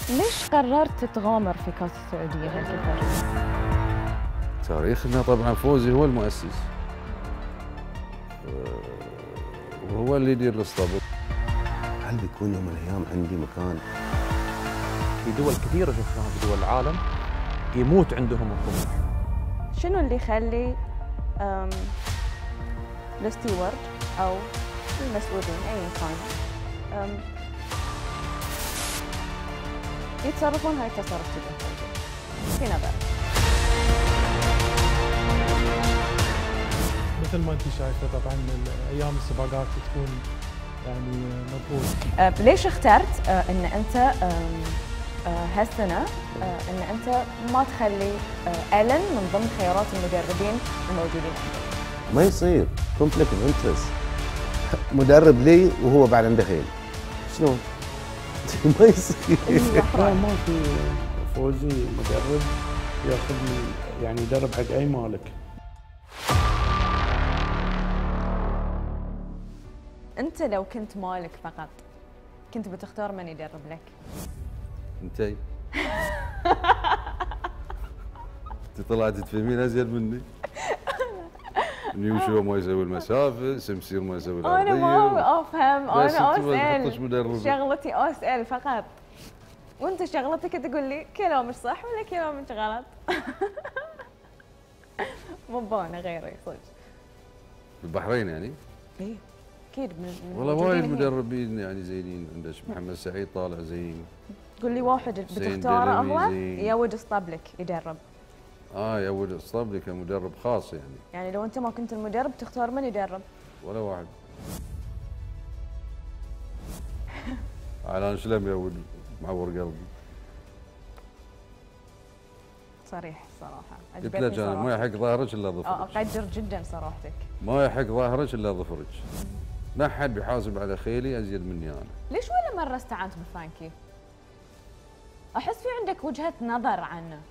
ليش قررت تغامر في كأس السعودية هالكثر؟ تاريخنا طبعا فوزي هو المؤسس وهو اللي يدير الاسطبل. هل بيكون يوم من الايام عندي مكان؟ في دول كثيرة شفناها في دول العالم يموت عندهم الطموح. شنو اللي يخلي الستيوارد أو المسؤولين أيا كان يتصرفون هاي التصرف تجاه في نظرك؟ مثل ما انت شايفه طبعا ايام السباقات تكون يعني مضغوط. ليش اخترت ان انت هالسنه ان انت ما تخلي ألن من ضمن خيارات المدربين الموجودين عندك؟ ما يصير كونفليكت اوف انترست. مدرب لي وهو بعد عنده خيل، شلون؟ ما يصير. لا ما في فوزي مدرب ياخذ يعني يدرب حق اي مالك. انت لو كنت مالك فقط كنت بتختار من يدرب لك؟ انتي انت طلعت تفهمين ازين مني. نيوشو ما يسوي المسافه، سمسير ما يسوي الارضيه. انا ما افهم، انا اسال، شغلتي شغلتي اسال فقط، وانت شغلتك تقول لي كلامك صح ولا كلامك غلط. مو بانا غيري صدق. البحرين يعني؟ اي اكيد من والله وايد مدربين يعني زينين، عندك محمد سعيد طالع زين. قول لي واحد بتختاره هو يود اسطبلك يدرب. يود اسطبلي كمدرب خاص يعني. يعني لو انت ما كنت المدرب تختار من يدرب؟ ولا واحد. علان شلم يود معور قلبي. صريح صراحه. قلت لك انا ما يحق ظهرك الا ظفرك. اقدر جدا صراحتك. ما يحق ظهرك الا ظفرك. ما حد بيحاسب على خيلي ازيد مني انا. ليش ولا مره استعنت بفرانكي؟ احس في عندك وجهه نظر عنه.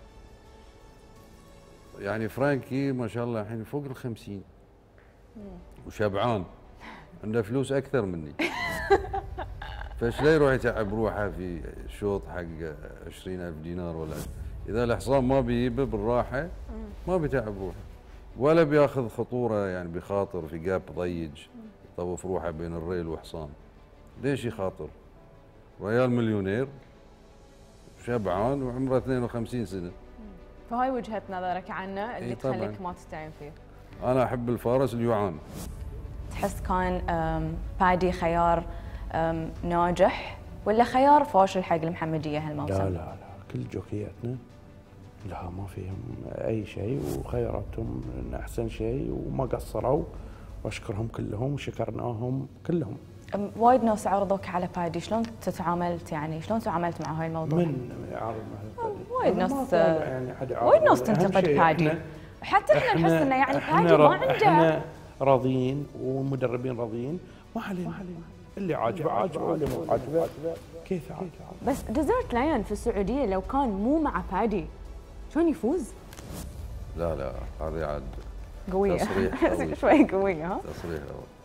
يعني فرانكي ما شاء الله الحين فوق ال50 وشبعان، عنده فلوس اكثر مني. فايش لا يروح يتعب روحه في شوط حق 20,000 دينار ولا اذا الحصان ما بيجيبه بالراحه ما بيتعب روحه ولا بياخذ خطوره، يعني بيخاطر في جاب ضيج يطوف روحه بين الريل وحصان. ليش يخاطر؟ ريال مليونير شبعان وعمره 52 سنه. فهاي وجهة نظرك عنه اللي تخليك ما تستعين فيه. أنا أحب الفارس اليوعان. تحس كان بادي خيار ناجح ولا خيار فاشل حق المحمدية هالموسم؟ لا لا لا، كل جوكياتنا لا ما فيهم أي شيء وخياراتهم أحسن شيء وما قصروا، وأشكرهم كلهم وشكرناهم كلهم. وايد ناس عرضوك على بادي، شلون تعاملت يعني شلون تعاملت مع هاي الموضوع؟ من عارض مع بادي؟ وايد ناس يعني وايد ناس تنتقد بادي، حتى احنا نحس انه يعني بادي ما عنده. احنا راضيين والمدربين راضيين، ما علينا اللي عاجبه عاجبه واللي مو عاجبه كيف عاجبه. بس ديزرت لاين في السعوديه لو كان مو مع بادي شلون يفوز؟ لا لا هذه عاد قويه. شوي قويه. ها تصريح.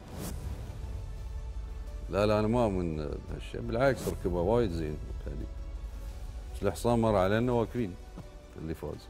لا انا ما اؤمن بهالشيء، بالعكس ركبه وايد زين بادي. بس الحصان مر علينا واقفين اللي فاز.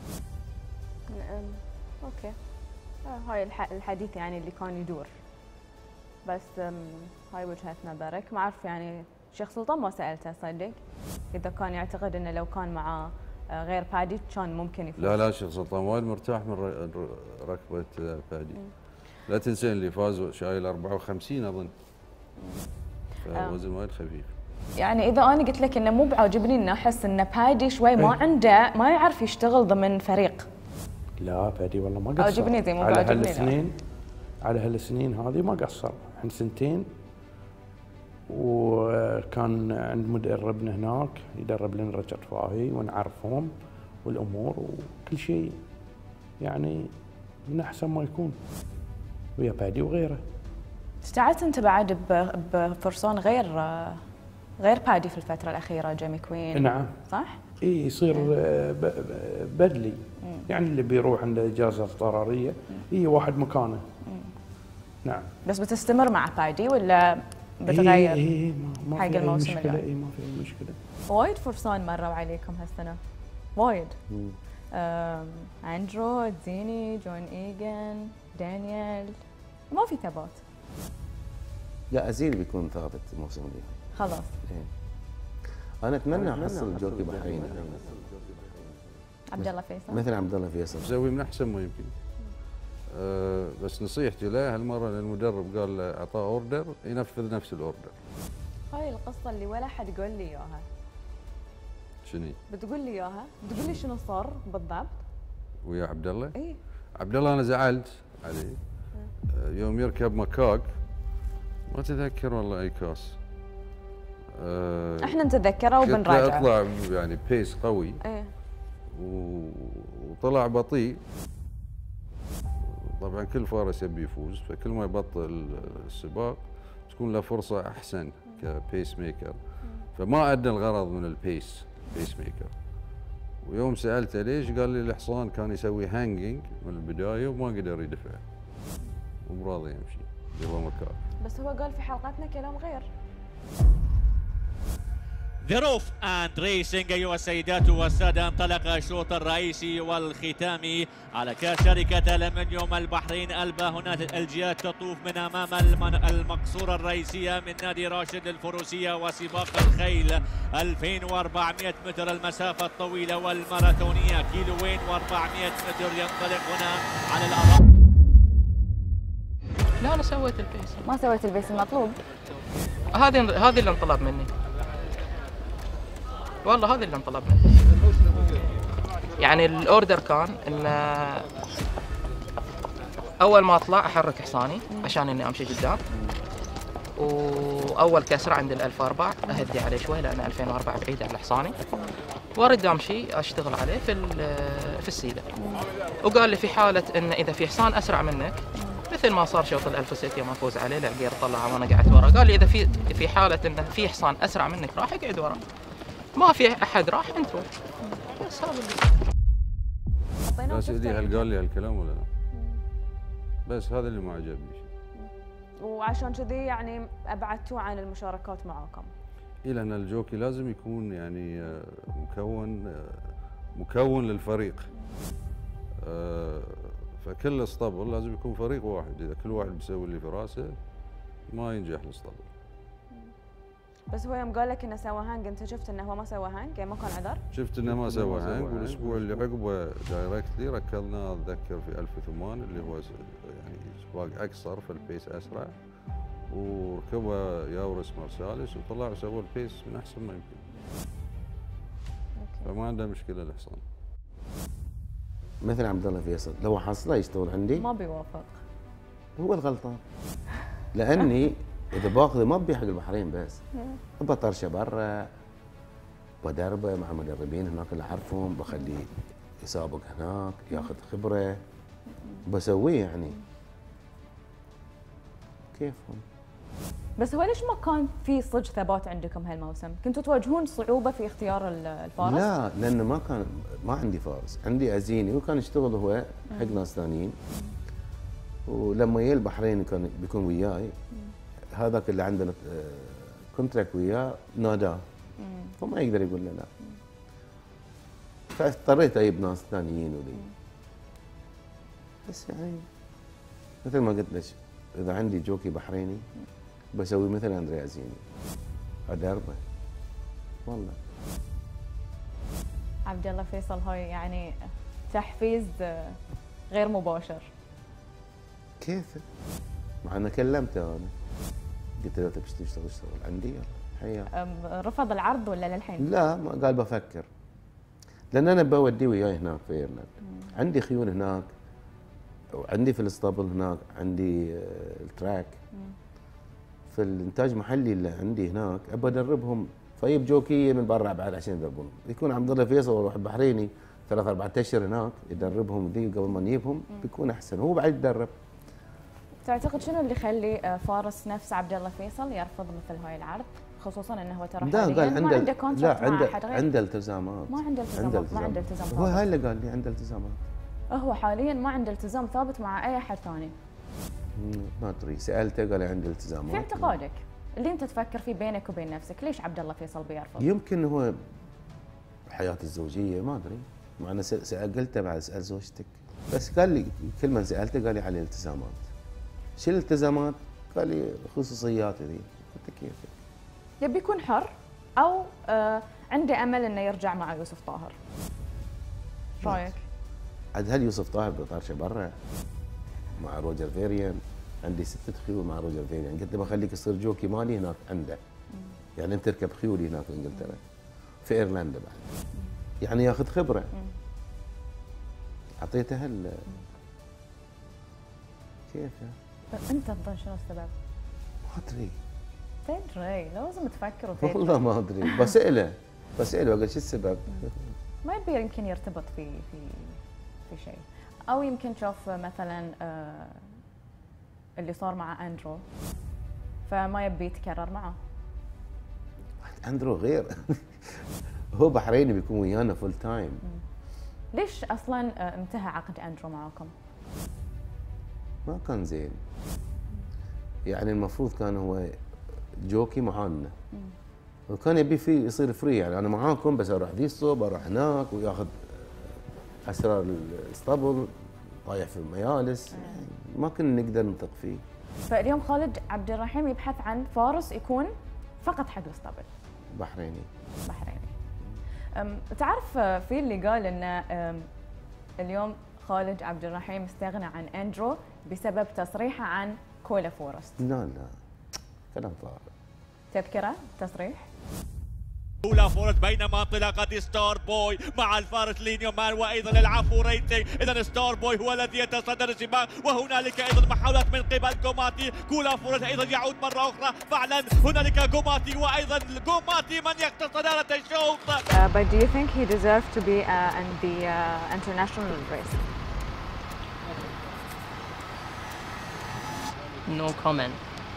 اوكي. هاي الحديث يعني اللي كان يدور، بس هاي وجهة نظرك. ما اعرف يعني شيخ سلطان ما سالته صدق اذا كان يعتقد انه لو كان مع غير بادي كان ممكن يفوز. لا شيخ سلطان وايد مرتاح من ركبه بادي. لا تنسين اللي فاز شايل 54 اظن. فوزن وايد خفيف. يعني اذا انا قلت لك انه مو بعاجبني ان احس ان بادي شوي ما عنده، ما يعرف يشتغل ضمن فريق. لا بادي والله ما قصر. عاجبني زي مو عاجبني. على هالسنين هذه ما قصر، الحين سنتين وكان عند مدربنا هناك يدرب لنا رجل فاهي ونعرفهم والامور وكل شيء يعني من احسن ما يكون ويا بادي وغيره. اشتعلت انت بعد بفرسان غير بادي في الفتره الاخيره، جيمي كوين؟ نعم صح؟ اي يصير بدلي يعني اللي بيروح عنده اجازه اضطراريه واحد مكانه. نعم. بس بتستمر مع بادي ولا بتغير اي ما حق في اي الموسم مشكله، الجاي. اي ما في اي مشكله. وايد فرسان مروا عليكم هالسنه، وايد. اندرو، زيني، جون ايجن، دانيال، ما في ثبات. لا ازيل بيكون ثابت الموسم الجاي خلاص. إيه. انا اتمنى احصل جوكي بحريني عبد الله فيصل مثل عبد الله فيصل. مسوي من احسن ما يمكن. بس نصيحتي له هالمره المدرب قال له اعطاه اوردر ينفذ نفس الاوردر. هاي القصه اللي ولا حد قال لي اياها. شنو؟ بتقول لي اياها؟ بتقول لي شنو صار بالضبط؟ ويا عبد الله؟ اي عبد الله انا زعلت عليه. يوم يركب مكاك ما تذكر والله اي كاس. احنا نتذكره قلت له وبنراجعه. اطلع يعني بيس قوي ايه وطلع بطيء. طبعا كل فارس يبي يفوز، فكل ما يبطل السباق تكون له فرصه احسن كبيس ميكر، فما ادى الغرض من البيس ميكر. ويوم سالته ليش قال لي الحصان كان يسوي هانجينج من البدايه وما قدر يدفع ومراضي يمشي يبغى مكان. بس هو قال في حلقتنا كلام غير. ظروف اند ريسنج ايها السيدات والساده، انطلق الشوط الرئيسي والختامي على كاس شركه الألمنيوم البحرين البا. هنا الجيات تطوف من امام المقصوره الرئيسيه من نادي راشد للفروسيه وسباق الخيل 2400 متر المسافه الطويله والماراثونيه كيلوين و400 متر. ينطلق هنا على الارض. لا انا سويت البيس. ما سويت البيس المطلوب. هذه اللي انطلب مني. والله هذا اللي انطلب مني. يعني الاوردر كان ان اول ما اطلع احرك حصاني عشان اني امشي قدام، واول كسره عند ال 1004 اهدي عليه شوي لان 2004 بعيد عن حصاني، وارد امشي اشتغل عليه في السيده. وقال لي في حاله ان اذا في حصان اسرع منك مثل ما صار شوط ال 1006 يوم افوز عليه العقير طلع وانا قعدت ورا، قال لي اذا في حاله ان في حصان اسرع منك راح اقعد ورا، ما في احد راح انت روح. بس هذا بس اللي هل قال لي هالكلام ولا لا؟ بس هذا اللي ما عجبني. وعشان كذي يعني ابعدتوه عن المشاركات معاكم. اي لان الجوكي لازم يكون يعني مكون للفريق. فكل اسطبل لازم يكون فريق واحد، اذا كل واحد بيسوي اللي في راسه ما ينجح الاسطبل. بس هو يوم قال لك انه سوى هانج، انت شفت انه هو ما سوى هانج؟ يعني ما كان عذر؟ شفت انه ما سوى هانج، والاسبوع اللي عقبه دايركتلي ركضنا اتذكر في 1008 اللي هو يعني سباق اقصر فالبيس اسرع، وركبه ياورس مارساليس وطلع وسوى البيس من احسن ما يمكن. فما عنده مشكله الحصان. مثل عبد الله فيصل لو حصله يشتغل عندي ما بيوافق. هو الغلطان، لاني اذا باخذه ما ابي حق البحرين بس، بطرشه برا بدربه مع مدربين هناك اللي اعرفهم، بخليه يسابق هناك ياخذ خبره بسويه يعني كيفهم. بس هو ليش ما كان في صج ثبات عندكم هالموسم؟ كنتوا تواجهون صعوبه في اختيار الفارس؟ لا لانه ما عندي فارس، عندي ازيني وكان يشتغل هو حق ناس ثانيين، ولما يجي البحرين كان بيكون وياي، هذاك اللي عندنا كونتراكت وياه ناداه فما يقدر يقول له لا، فاضطريت اجيب ناس ثانيين ولي. بس يعني مثل ما قلت لك اذا عندي جوكي بحريني بسوي مثل اندريا زيني ادربه والله. عبد الله فيصل هاي يعني تحفيز غير مباشر. كيف؟ مع انه كلمته انا قلت له تبي تشتغل عندي يلا حياك. رفض العرض ولا للحين؟ لا ما قال بفكر، لان انا بوديه وياي هناك في ايرلاند، عندي خيول هناك وعندي في الاسطبل هناك، عندي التراك في الانتاج محلي اللي عندي هناك ابى ادربهم، فيجيب جوكيه من برا بعد عشان يدربون. يكون عبد الله فيصل واحد بحريني 3-4 اشهر هناك يدربهم ذي قبل ما نجيبهم بيكون احسن، هو بعد يتدرب. تعتقد شنو اللي يخلي فارس نفس عبد الله فيصل يرفض مثل هاي العرض؟ خصوصا انه هو ترى لا قال ما عنده كونتراكت مع احد غير. عنده التزامات. ما عنده التزامات. ما عنده التزام هو هاي اللي قال لي عنده التزامات. هو حاليا ما عنده التزام ثابت مع اي احد ثاني. ما ادري، سالته قال لي عنده التزامات. في اعتقادك؟ اللي انت تفكر فيه بينك وبين نفسك، ليش عبد الله فيصل بيرفض؟ يمكن هو حياته الزوجيه ما ادري، مع انا قلته بعد اسال زوجتك، بس قال لي كل ما سالته قال لي على الالتزامات. شو الالتزامات؟ قال لي خصوصياتي ذي. قلت كيف؟ يبي يكون حر او عنده امل انه يرجع مع يوسف طاهر. رايك؟ عاد هل يوسف طاهر بطارشه برا مع روجر فيريان؟ عندي 6 خيول مع روجر فيريان، قلت له بخليك تصير جوكي مالي هناك عنده. يعني انت تركب خيولي هناك بانجلترا في ايرلندا بعد. يعني ياخذ خبره. اعطيته كيف انت تظن شنو السبب؟ ما ادري تدري لازم تفكر وتدري. والله ما ادري، بسأله اقول شو السبب؟ ما يبي يمكن يرتبط في شيء، او يمكن شوف مثلا اللي صار مع اندرو فما يبي يتكرر معه. اندرو غير هو بحريني بيكون ويانا فول تايم. ليش اصلا انتهى عقد اندرو معكم؟ ما كان زين، يعني المفروض كان هو جوكي معانا وكان يبي فيه يصير فري، يعني انا معاكم بس اروح ذي الصوب اروح هناك وياخذ اسرار الاسطبل طايح في الميالس. ما كنا نقدر نثق فيه. فاليوم خالد عبد الرحيم يبحث عن فارس يكون فقط حق الاسطبل. بحريني. تعرف في اللي قال ان اليوم خالد عبد الرحيم استغنى عن اندرو بسبب تصريحه عن كولا فورست. لا كلام فارغ. تذكره تصريح؟ كولا فورست بينما انطلاقة ستار بوي مع الفارس لينيو مان وايضا العفو ريتنج. اذا ستار بوي هو الذي يتصدر السباق وهنالك ايضا محاولات من قبل كوماتي. كولا فورست ايضا يعود مرة اخرى فعلا هنالك كوماتي وايضا كوماتي من يقتل صدارة الشوط. But do you think he deserves to be in the international race? No comment.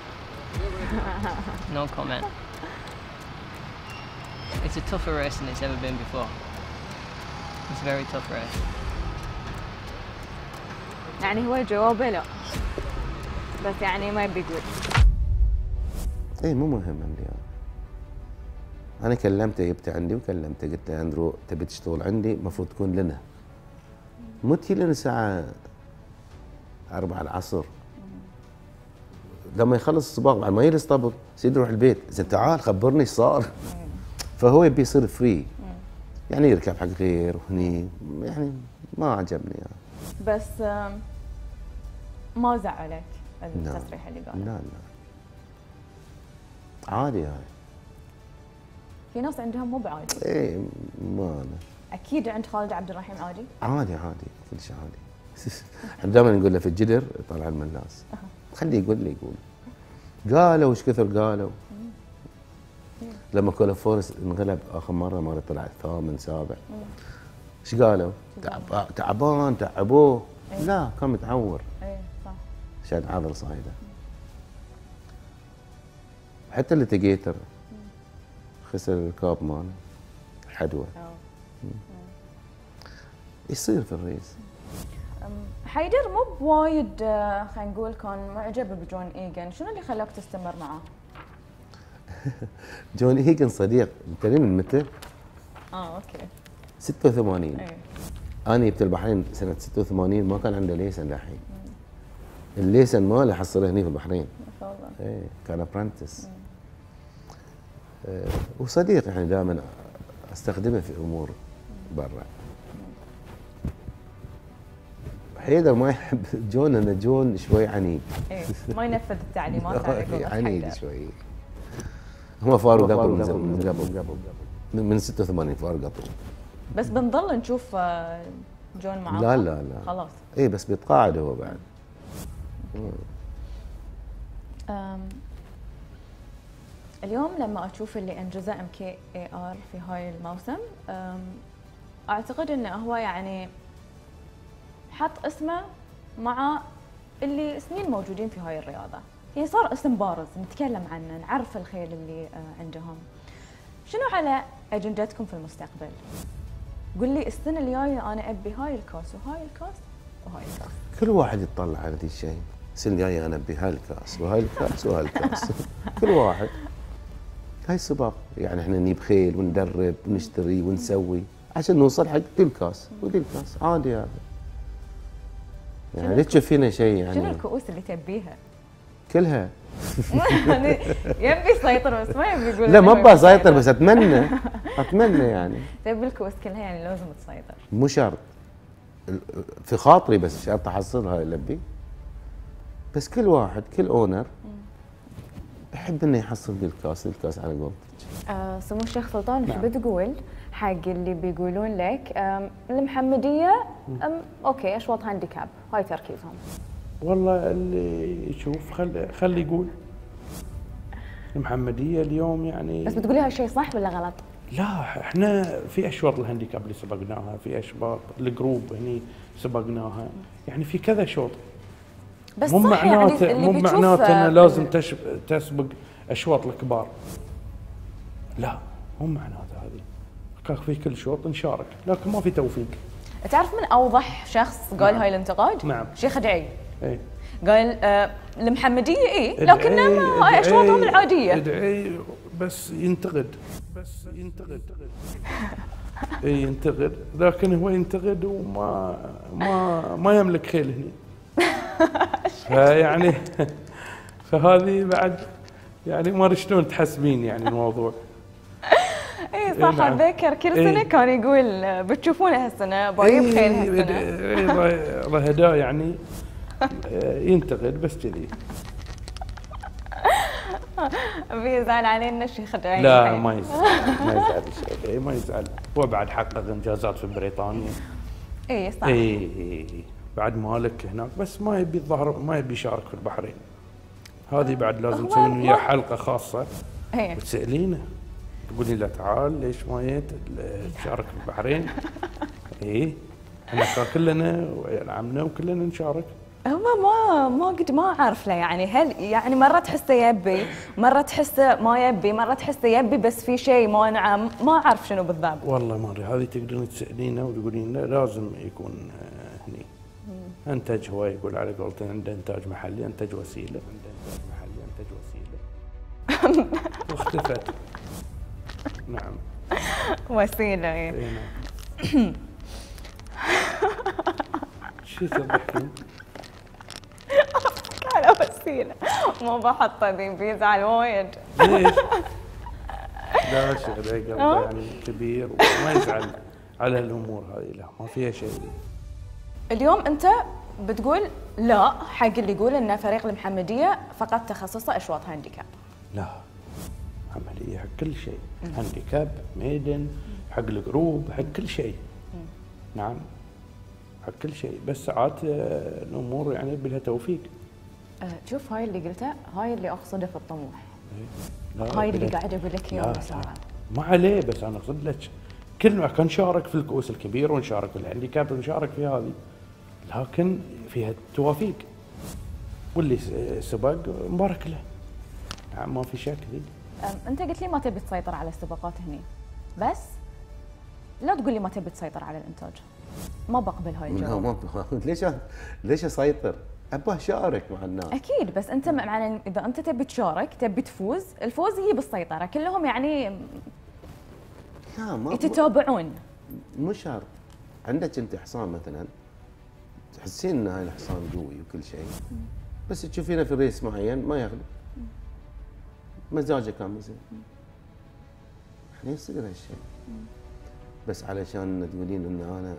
No comment. It's a tougher race than it's ever been before. It's a very tough race. يعني هو جوابه لا، بس يعني ما يبي يقول. ايه مو مهم عندي انا كلمته جبت عندي وكلمته قلت له اندرو تبي تشتغل عندي المفروض تكون لنا. مو تجي لنا الساعة 4 العصر. لما يخلص السباق بعد ما يجلس طبل سيدي روح البيت، زين تعال خبرني ايش صار. فهو يبي يصير فري، يعني يركب حق غير وهني، يعني ما عجبني يعني. بس ما زعلك التصريح اللي قاله؟ لا عادي هاي. في ناس عندهم مو بعادي. ايه ما انا اكيد عند خالد عبد الرحيم عادي؟ عادي كل شيء عادي. احنا دائما نقول له في الجدر يطلع لنا الناس. خليه يقول قالوا ايش كثر قالوا. لما كولا فورست انغلب اخر مره طلع 8 7 ايش قالوا؟ تعبان تعبوه. لا كان متعور. ايه صح. شاد عضل صايده. حتى اللي تقيتر خسر الركاب ماله حدوه. يصير في الريس. حيدر مو بوايد خلينا نقول كان معجب بجون ايجن، شنو اللي خلاك تستمر معه؟ جون ايجن صديق، تدري من متى؟ اوكي 86. ايه. انا جبت البحرين سنه 86 ما كان عنده ليسن للحين. الليسن ماله حصله هني في البحرين. ما شاء الله. ايه كان ابرنتس. وصديق يعني دائما استخدمه في امور برا. حيدر ما يحب جون، لان جون شوي عنيد. ايه ما ينفذ التعليمات على عنيد شوي. هو فاروق قبل من 86 فاروق قبل. بس بنضل نشوف جون معاه؟ لا خلاص. ايه بس بيتقاعد هو بعد. اليوم لما اشوف اللي انجزه MKAR في هاي الموسم اعتقد انه هو يعني حط اسمه مع اللي سنين موجودين في هاي الرياضه، يعني صار اسم بارز نتكلم عنه نعرف الخيل اللي عندهم. شنو على اجندتكم في المستقبل؟ قل لي السنه الجايه انا ابي هاي الكاس وهاي الكاس وهاي الكاس. كل واحد يتطلع على ذي الشيء. السنه الجايه انا ابي هاي الكاس وهاي الكاس وهاي الكاس. كل واحد هاي السباق، يعني احنا نجيب خيل وندرب ونشتري ونسوي عشان نوصل حق ذي الكاس وذي الكاس، عادي هذا. يعني لا تشوفينا شيء يعني. شنو الكؤوس اللي تبيها؟ كلها. يبي يسيطر بس ما يبي يقول. لا ما ابغى اسيطر بس اتمنى يعني. تبي الكؤوس كلها يعني لازم تسيطر. مو شرط، في خاطري بس شرط احصلها اللي ابي. بس كل واحد كل اونر يحب انه يحصل بالكاس على قولتك. سمو الشيخ سلطان، ايش بتقول حق اللي بيقولون لك المحمديه اوكي اشواط هانديكاب هاي تركيزهم؟ والله اللي يشوف خلي يقول. المحمديه اليوم يعني، بس بتقولي هالشيء صح ولا غلط؟ لا احنا في اشواط الهانديكاب اللي سبقناها، في اشواط الجروب هني سبقناها، يعني في كذا شوط. بس صح يعني مو معناته انه لازم تسبق اشواط الكبار. لا مو معناته هذه. في كل شوط نشارك لكن ما في توفيق. تعرف من اوضح شخص قال هاي الانتقاد؟ نعم. شيخ دعي. اي قال المحمديه لكنها هاي اشواطهم العاديه. ادعي بس ينتقد اي ينتقد، لكن هو ينتقد ما يملك خيل هني. فيعني فهذه بعد يعني ما ادري شلون تحسبين يعني الموضوع. اي صح. اتذكر كل سنه كان يقول بتشوفونه هالسنه بايب خيل هالسنه. رهداء يعني ينتقد بس كذي. بيزعل علينا الشيخ دعي؟ لا ما يزعل شيء، ما يزعل. هو بعد حقق انجازات في بريطانيا. اي صح. اي بعد مالك هناك، بس ما يبي الظهر، ما يبي يشارك في البحرين. هذه بعد لازم نسوي وياه حلقه خاصه وتسالينه تقولي له تعال ليش ما جيت تشارك في البحرين؟ اي احنا كلنا وعيال عمنا وكلنا نشارك. هو ما اعرف له يعني، هل يعني مره تحسه يبي، مره تحسه ما يبي، مره تحسه يبي بس في شيء مانعه، ما اعرف شنو بالضبط. والله ما ادري، هذه تقدرين تسالينه وتقولين له لازم يكون هني. انتج، هو يقول على قولته عنده انتاج محلي، انتج وسيله، واختفت. نعم وسيله. اي نعم. شو تضحكين؟ على وسيله ما بحطه ذي بيزعل وايد. ليش؟ لا شغله قلبه يعني كبير وما يزعل على الامور هذه، لا ما فيها شيء. اليوم انت بتقول لا حق اللي يقول ان فريق المحمديه فقط تخصصه اشواط هانديكاب. لا، عمليه حق كل شيء، هانديكاب، ميدن، حق الجروب، حق كل شيء. نعم حق كل شيء، بس ساعات الامور يعني يبي لها توفيق. شوف هاي اللي قلته، هاي اللي اقصده في الطموح. هاي اللي قاعد اقول لك اياها بسرعه. ما عليه، بس انا اقصد لك كل كان نشارك في الكؤوس الكبير ونشارك في الهانديكاب ونشارك في هذه، لكن فيها توافيق، واللي سبق مبارك له. نعم ما في شك ذي. انت قلت لي ما تبي تسيطر على السباقات هني، بس لا تقول لي ما تبي تسيطر على الانتاج. ما بقبل هاي الجواب. ليش اسيطر؟ ابغى اشارك مع الناس. اكيد، بس انت معنى اذا انت تبي تشارك، تبي تفوز، الفوز يجي بالسيطره، كلهم يعني لا ما يتتابعون. مو شرط. عندك انت حصان مثلا تحسين ان هاي الحصان قوي وكل شيء، بس تشوفينه في ريس معين ما يغلب، مزاجه كان زين، احنا يصير هالشيء. بس علشان تقولين ان انا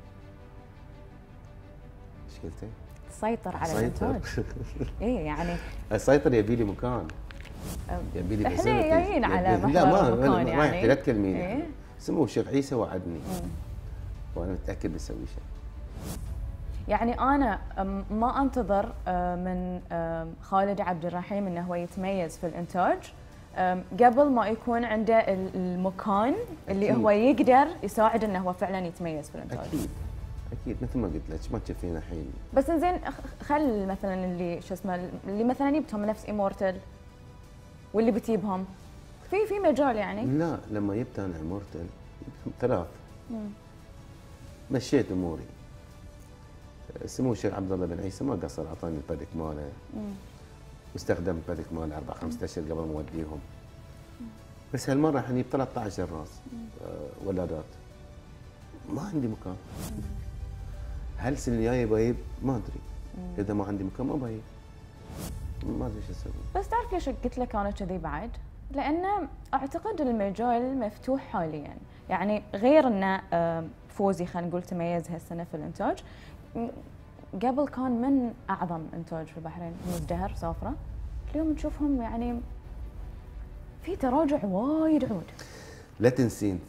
ايش قلتي؟ تسيطر على الانتاج. اي يعني السيطر يبي لي مكان، يبي لي احنا جايين على محور المكان يعني. ما يحتاج لا تكلميني. سمو الشيخ عيسى وعدني وانا متاكد بسوي شيء. يعني انا ما انتظر من خالد عبد الرحيم انه هو يتميز في الانتاج قبل ما يكون عنده المكان اللي هو يقدر يساعد انه هو فعلا يتميز في الانتاج. اكيد مثل ما قلت لك، ما تشوفين الحين. بس زين خل مثلا اللي شو اسمه اللي مثلا يبتهم نفس ايمورتل واللي بتجيبهم في مجال يعني. لا لما جبت انا ايمورتل ثلاث مشيت اموري. سمو الشيخ عبد الله بن عيسى ما قصر، اعطاني البادك ماله واستخدم البادك ماله 4 5 اشهر قبل ما اوديهم. بس هالمره حنجيب 13 راس ولادات، ما عندي مكان. هل السنه الجايه بجيب؟ ما ادري. اذا ما عندي مكان ما بجيب. ما ادري شو اسوي. بس تعرف ليش قلت لك انا كذي بعد؟ لان اعتقد المجال مفتوح حاليا، يعني غير ان فوزي خلينا نقول تميز هالسنه في الانتاج، قبل كان من اعظم انتاج في البحرين مزدهر سافره، اليوم نشوفهم يعني في تراجع وايد عود. لا تنسين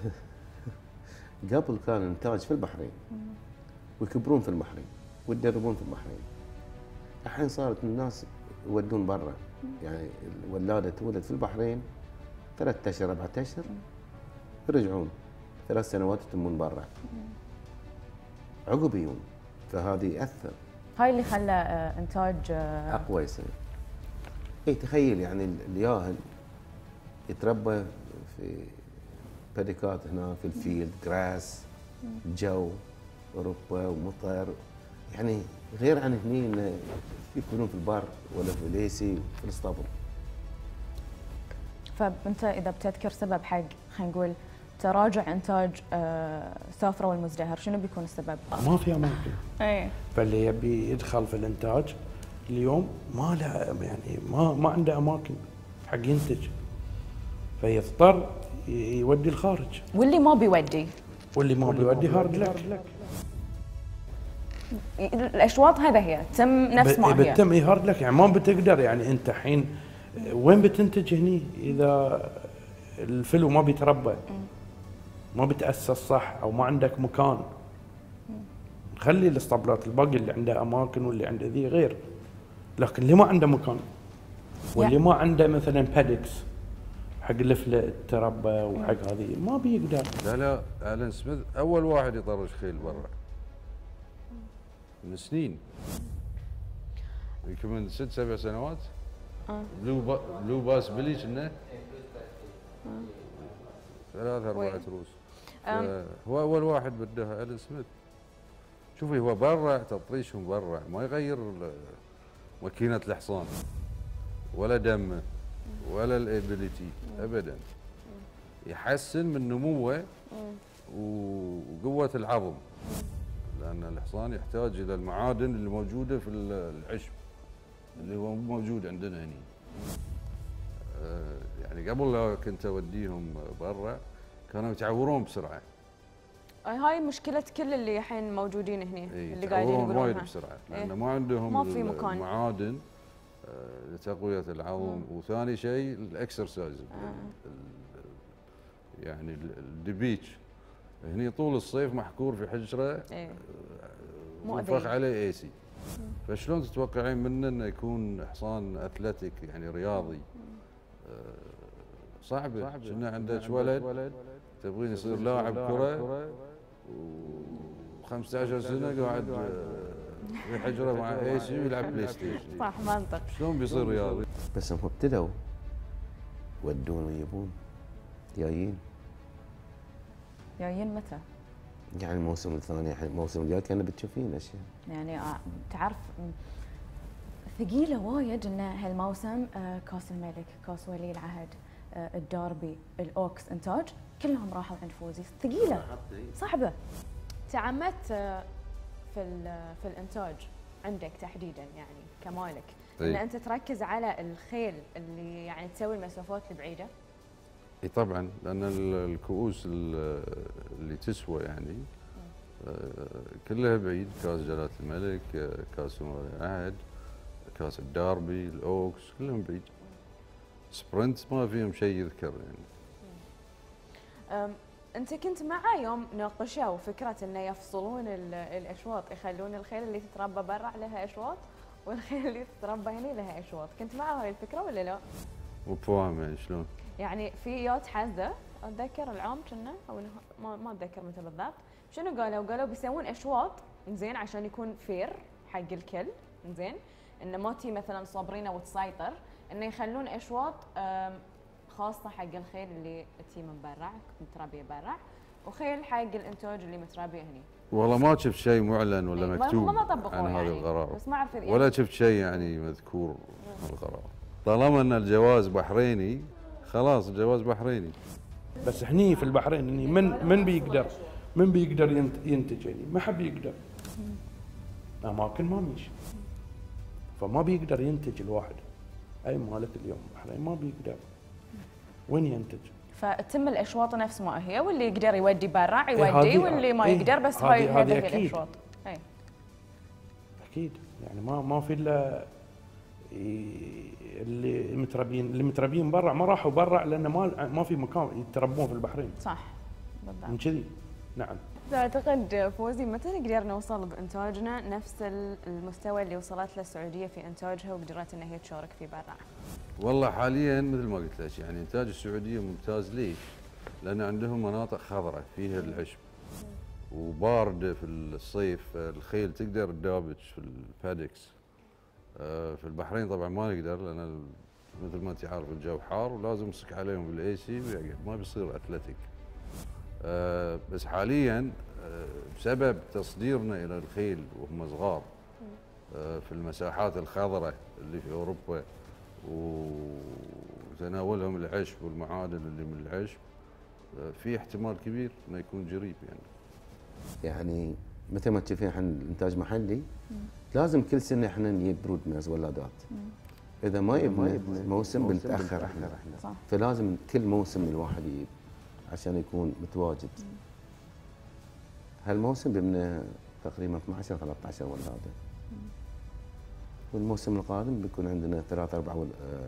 قبل كان الانتاج في البحرين ويكبرون في البحرين ويتدربون في البحرين. الحين صارت الناس يودون برا، يعني الولاده تولد في البحرين 3 اشهر 4 اشهر يرجعون 3 سنوات يتمون برا عقب يجون، فهذه ياثر. هاي اللي خلى انتاج اقوى يصير. اي تخيل يعني الياهل يتربى في باديكات هنا في الفيلد جراس، جو اوروبا ومطر، يعني غير عن هني انه يكونون في البر ولا في ليسي في الاسطبل. فانت اذا بتذكر سبب حق خلينا نقول تراجع انتاج سافره والمزدهر، شنو بيكون السبب؟ ما في اماكن. اي فاللي يبي يدخل في الانتاج اليوم ما له، يعني ما عنده اماكن حق ينتج، فيضطر يودي الخارج. واللي ما بيودي بيودي هارد لك. الاشواط هذا هي تم نفس ما هي بتتم هارد لك، يعني ما بتقدر. يعني انت الحين وين بتنتج هني اذا الفلو ما بيتربى، ما بتاسس صح، او ما عندك مكان. خلي الاسطبلات الباقي اللي عنده اماكن واللي عنده ذي غير، لكن اللي ما عنده مكان واللي ما عنده مثلا بادكس حق الفلة تربى وحق هذه ما بيقدر. لا ألان سميث اول واحد يطرش خيل برا من يمكن من 6 7 سنوات. بلو باس بيلي كنا 3 4 تروس. هو اول واحد بدها ألان سميث. شوفي هو برا تطريشهم برا، ما يغير ماكينة الحصان ولا دمه ولا الابيليتي ابدا، يحسن من نموه وقوة العظم، لأن الحصان يحتاج إلى المعادن اللي موجودة في العشب اللي هو موجود عندنا هنا. يعني قبل لا كنت أوديهم برا كانوا يتعورون بسرعة. هاي مشكلة كل اللي الحين موجودين هنا، اللي قاعدين يتعورون وايد يقولونها بسرعة لأن ما عندهم ما في مكان. المعادن لتقوية العظم. وثاني شيء الإكسرسايز، يعني الدبيتش هني طول الصيف محكور في حجرة منفخ عليه ايسي. فشلون تتوقعين منه انه يكون حصان اثليتيك يعني رياضي؟ صعبه. كنا عندك ولد تبغين يصير لاعب كره و15 سنه قاعد في حجره مع ايسي ويلعب بلاي ستيشن. صح منطق. شلون بيصير رياضي؟ بس هم ابتدوا يودون ويجيبون جايين متى؟ يعني الموسم الثاني، الحين الموسم الجاي كان بتشوفين اشياء. يعني تعرف ثقيله وايد ان هالموسم كاس الملك، كاس ولي العهد، الداربي، الاوكس انتاج كلهم راحوا عند فوزي. ثقيله صعبه. تعمدت في الانتاج عندك تحديدا يعني كمالك ان انت تركز على الخيل اللي يعني تسوي المسافات البعيده. اي طبعا، لان الكؤوس اللي تسوى يعني كلها بعيد. كاس جلاله الملك، كاس ولي العهد، كاس الداربي، الاوكس، كلهم بعيد. سبرنت ما فيهم شيء يذكر يعني. انت كنت معه يوم ناقشوا فكره انه يفصلون الاشواط، يخلون الخيل اللي تتربى برا لها اشواط والخيل اللي تتربى هنا لها اشواط. كنت معه هاي الفكره ولا لا؟ مو بفاهم يعني شلون؟ يعني في يوت حزه اتذكر العام كنا او ما اتذكر متى بالضبط، شنو قالوا بيسوون اشواط زين عشان يكون فير حق الكل زين، انه ما تي مثلا صابرينه وتسيطر، انه يخلون اشواط خاصه حق الخيل اللي تي من برا متربيه برا، وخيل حق الانتاج اللي متربيه هني. والله ما شفت شيء معلن ولا مكتوب هم ما طبقوا عن يعني هذا القرار، بس ما اعرف ولا شفت شيء يعني مذكور عن القرار. طالما ان الجواز بحريني خلاص الجواز بحريني. بس هني في البحرين هني من بيقدر ينتج هني؟ ما حد يقدر. اماكن ما ماشي. فما بيقدر ينتج الواحد. اي مالك اليوم البحرين ما بيقدر. وين ينتج؟ فتتم الاشواط نفس ما هي، واللي يقدر يودي برا يودي، واللي ما يقدر بس هاي هذه الاشواط. اي اكيد يعني ما في الا اللي متربيين برا ما راحوا برا لان ما في مكان يتربون في البحرين. صح بالضبط. من كذي نعم. تعتقد فوزي متى نقدر نوصل بانتاجنا نفس المستوى اللي وصلت له السعوديه في انتاجها وقدرت انها هي تشارك فيه برا؟ والله حاليا مثل ما قلت لك يعني انتاج السعوديه ممتاز. ليش؟ لان عندهم مناطق خضراء فيها العشب وبارده في الصيف، الخيل تقدر تدابج في البادكس. في البحرين طبعا ما نقدر لان مثل ما انت عارف الجو حار ولازم نمسك عليهم بالاي سي ويقعد ما بيصير اثلتيك. بس حاليا بسبب تصديرنا الى الخيل وهم صغار في المساحات الخضراء اللي في اوروبا وتناولهم العشب والمعادن اللي من العشب، في احتمال كبير انه يكون جريب يعني مثل ما تشوفين احنا الانتاج محلي لازم كل سنه احنا نجيب برود ماز ولادات. اذا ما يبنى موسم بنتاخر احنا. فلازم كل موسم الواحد يجيب عشان يكون متواجد. هالموسم بيبنى تقريبا 12 13 ولاده. والموسم القادم بيكون عندنا 3 4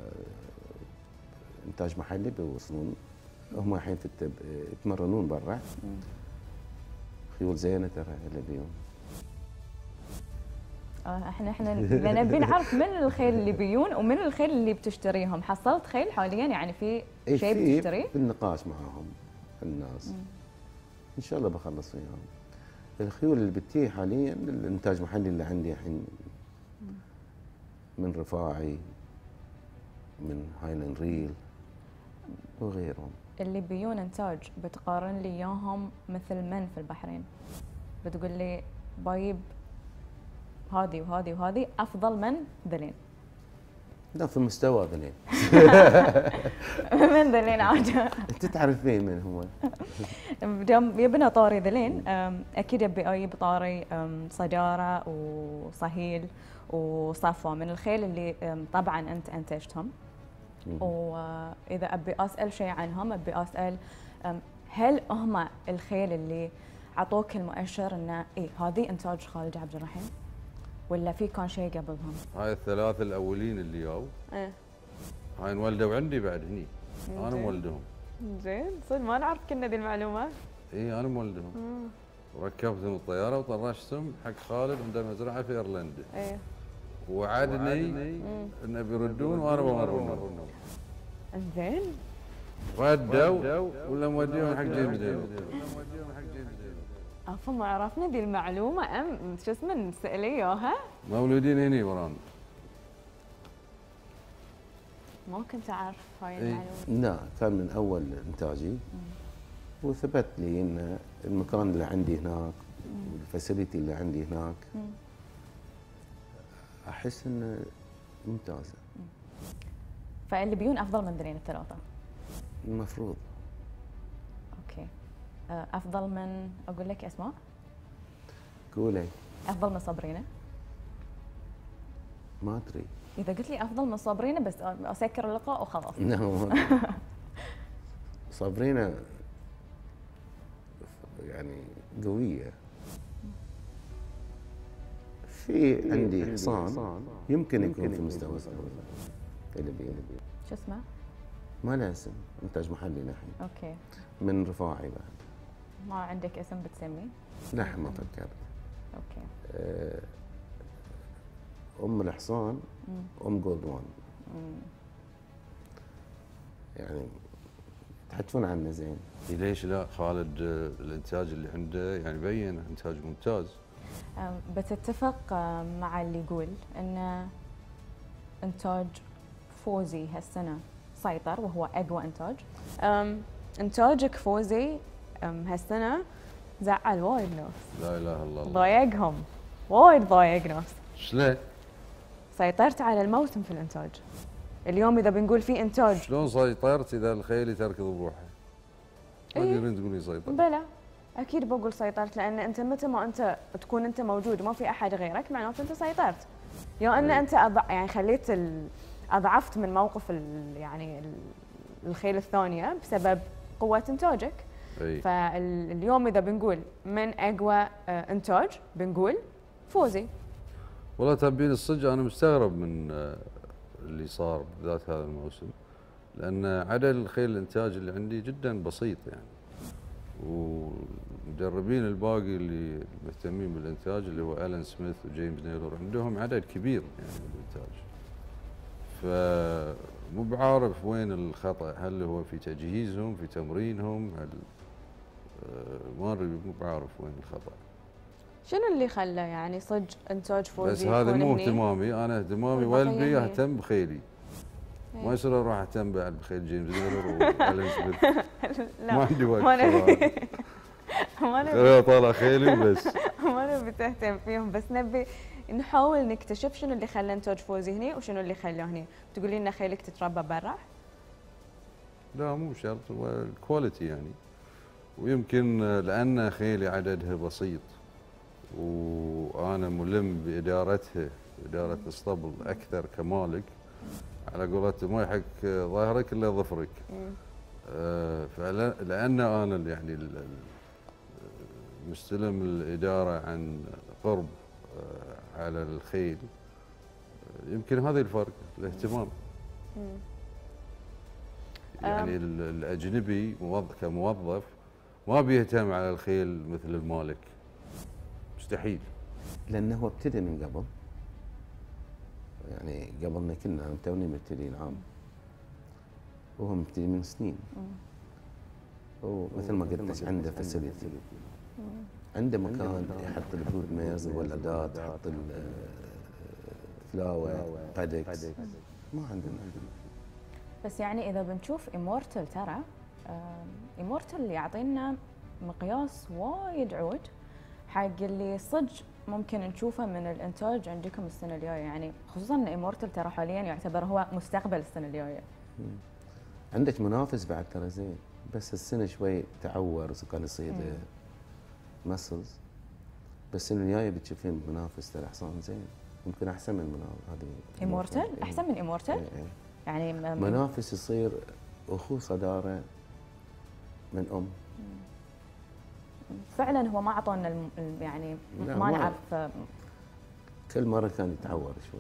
انتاج محلي بيوصلون. هم الحين يتمرنون برا. خيول زينه ترى اللي بيهم. احنا نبي نعرف من الخيل اللي بيون ومن الخيل اللي بتشتريهم. حصلت خيل حاليا يعني في شيء بتشتريه؟ بالنقاش معاهم الناس. ان شاء الله بخلص وياهم. الخيول اللي بتجي حاليا الانتاج محلي اللي عندي الحين من رفاعي، من هايلاند ريل وغيرهم. اللي بيون انتاج بتقارن لي اياهم مثل من في البحرين؟ بتقول لي بايب هذه وهذه وهذه افضل من ذلين؟ لا في مستوى ذلين. من ذلين عاد. انت تعرفين من هو؟ دام يبنى طاري ذلين اكيد ابي اجيب طاري صداره وصهيل وصفوه من الخيل اللي طبعا انت انتجتهم. واذا ابي اسال شيء عنهم ابي اسال هل هم الخيل اللي اعطوك المؤشر انه ايه هذه انتاج خالد عبد الرحيم ولا في كان شيء قبلهم؟ هاي الثلاث الاولين اللي جاوا هاي انولدوا عندي بعد هني. انا مولدهم. زين صدق ما نعرف كنا ذي المعلومه. اي انا مولدهم. وركبتهم الطياره وطرشتهم حق خالد عنده مزرعه في ايرلندا. ايه وعدني انه بيردون وانا بمرنهم. زين ردوا ولا موديهم حق جيمس. ما عرفنا ذي المعلومه شو اسمه نسال اياها؟ مولودين هني وران. ما كنت اعرف هاي المعلومه. لا كان من اول انتاجي وثبت لي ان المكان اللي عندي هناك والفاسيلتي اللي عندي هناك احس انه ممتازه. فاللي بيون افضل من ذنين الثلاثه؟ المفروض. اوكي. افضل من اقول لك اسماء؟ قولي. افضل من صابرينا؟ ما ادري. اذا قلت لي افضل من صابرينا بس اسكر اللقاء وخلاص. صابرينا يعني قويه. في عندي حصان يمكن يكون في مستوى اللي بيه. شو اسمه؟ ما له اسم، انتاج محلي نحن. اوكي. من رفاعي بعد. ما عندك اسم بتسميه؟ لا ما فكرت. اوكي. ام الحصان ام جولدوان. يعني تحكون عنه زين. ليش لا؟ خالد الانتاج اللي عنده يعني بين انتاج ممتاز. بتتفق مع اللي يقول ان انتاج فوزي هالسنه سيطر وهو اقوى انتاج. انتاجك فوزي هالسنه زعل وايد ناس، لا اله الا الله. ضايقهم وايد، ضايق ناس. شلون؟ سيطرت على الموسم في الانتاج. اليوم اذا بنقول في انتاج، شلون سيطرت اذا الخيل تركض بروحه؟ ما إيه. تقدرين تقولين سيطرت. بلى اكيد بقول سيطرت، لان انت متى ما انت تكون انت موجود وما في احد غيرك معناته انت سيطرت. يا ان انت يعني خليت اضعفت من موقف يعني الخيل الثانيه بسبب قوه انتاجك. اي. فاليوم اذا بنقول من اقوى انتاج بنقول فوزي. والله تبين الصدق انا مستغرب من اللي صار بالذات هذا الموسم، لان عدد الخيل الانتاج اللي عندي جدا بسيط يعني، ومجربين الباقي اللي مهتمين بالانتاج اللي هو ألان سميث وجيمس نيلور عندهم عدد كبير يعني بالانتاج. فمو بعارف وين الخطا، هل هو في تجهيزهم، في تمرينهم، هل ما ادري، مو بعارف وين الخطا. شنو اللي خلى يعني صدق انتاج فوزي؟ بس هذا يكون مو هني؟ اهتمامي، انا اهتمامي والبقية والبي هي. اهتم بخيلي. ما يصير اروح اهتم بعد بخيل جيمس نيلور وألان سميث. لا ما عندي وقت ما نبي صراحة. ما نبي خليني اطالع خيلي وبس. ما نبي تهتم فيهم، بس نبي نحاول نكتشف شنو اللي خلى انتاج فوزي هني وشنو اللي خلاه هني. تقولين لنا خيلك تتربى برا؟ لا مو شرط، هو الكواليتي يعني. ويمكن لان خيلي عددها بسيط وانا ملم بادارتها، اداره الاسطبل اكثر كمالك، على قولتهم ما يحك ظهرك الا ظفرك. فلان انا يعني مستلم الاداره عن قرب على الخيل، يمكن هذا الفرق، الاهتمام. يعني الاجنبي كموظف ما بيهتم على الخيل مثل المالك، مستحيل. لانه هو ابتدى من قبل، يعني قبلنا كنا توني مبتدئين عام، وهو مبتدئ من سنين. ومثل ما قلت لك عنده فاسيلتي، عنده مكان يحط البرود ميرز، الولادات، يحط الفلاور بادكس، ما عندنا. بس يعني اذا بنشوف امورتل، ترى امورتل يعطينا مقياس وايد عود حق اللي صدق ممكن نشوفه من الانتاج عندكم السنه الجايه، يعني خصوصا ان امورتل ترى حاليا يعتبر هو مستقبل السنه الجايه. عندك منافس بعد ترى زين، بس السنه شوي تعور وكان يصير مسلز، بس السنه الجايه بتشوفين منافس ترى حصان زين، يمكن احسن من هذه امورتل. احسن من امورتل؟ يعني منافس يصير اخو صداره من فعلا هو ما اعطونا يعني ما نعرف. كل مره كان يتعور شوي،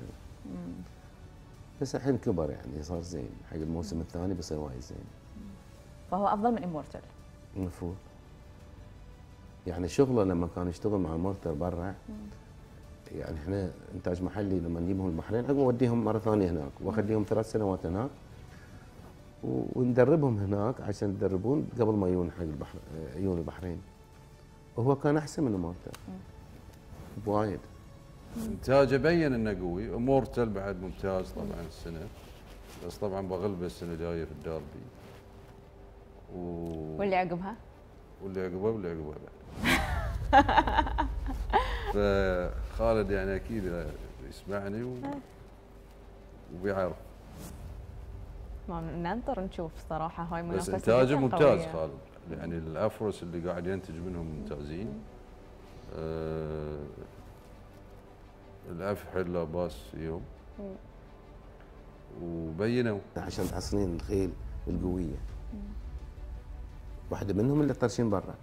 بس الحين كبر يعني صار زين، حق الموسم الثاني بيصير وايد زين. فهو افضل من امورتل المفروض. يعني شغله لما كان يشتغل مع امورتل برا، يعني احنا انتاج محلي لما نجيبهم البحرين عقب اوديهم مره ثانيه هناك، واخليهم 3 سنوات هناك وندربهم هناك عشان يتدربون قبل ما يجون حق يجون البحرين. وهو كان احسن من امورتل بوايد. انتاجه بين انه قوي، امورتل بعد ممتاز طبعا السنه، بس طبعا بغلبه السنه الجايه في الديربي. واللي عقبها؟ واللي عقبها بعد. فخالد يعني اكيد يسمعني وبيعرف. ننطر نشوف صراحه هاي منافسه. بس انتاجه ممتاز خالد، يعني الافرس اللي قاعد ينتج منهم ممتازين. الافحل لا باس فيهم، وبينوا عشان تحصلين الخيل القويه. واحده منهم اللي طرشين برا،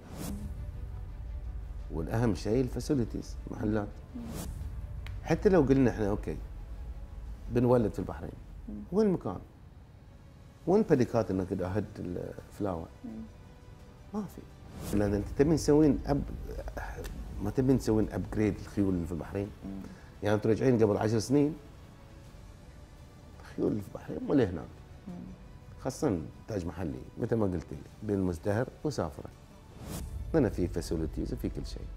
والاهم شيء الفاسيلتيز، محلات. حتى لو قلنا احنا اوكي بنولد في البحرين، وين المكان؟ وين الباديكات انك تأهد الفلاور؟ ما في. لان انت تبين تسوين ما تبين تسوين ابجريد الخيول اللي في البحرين. يعني ترجعين قبل 10 سنين الخيول اللي في البحرين مو هناك، خاصه تاج محلي مثل ما قلت لي بين المزدهر وسافره. هنا في فاسيلتيز وفي كل شيء.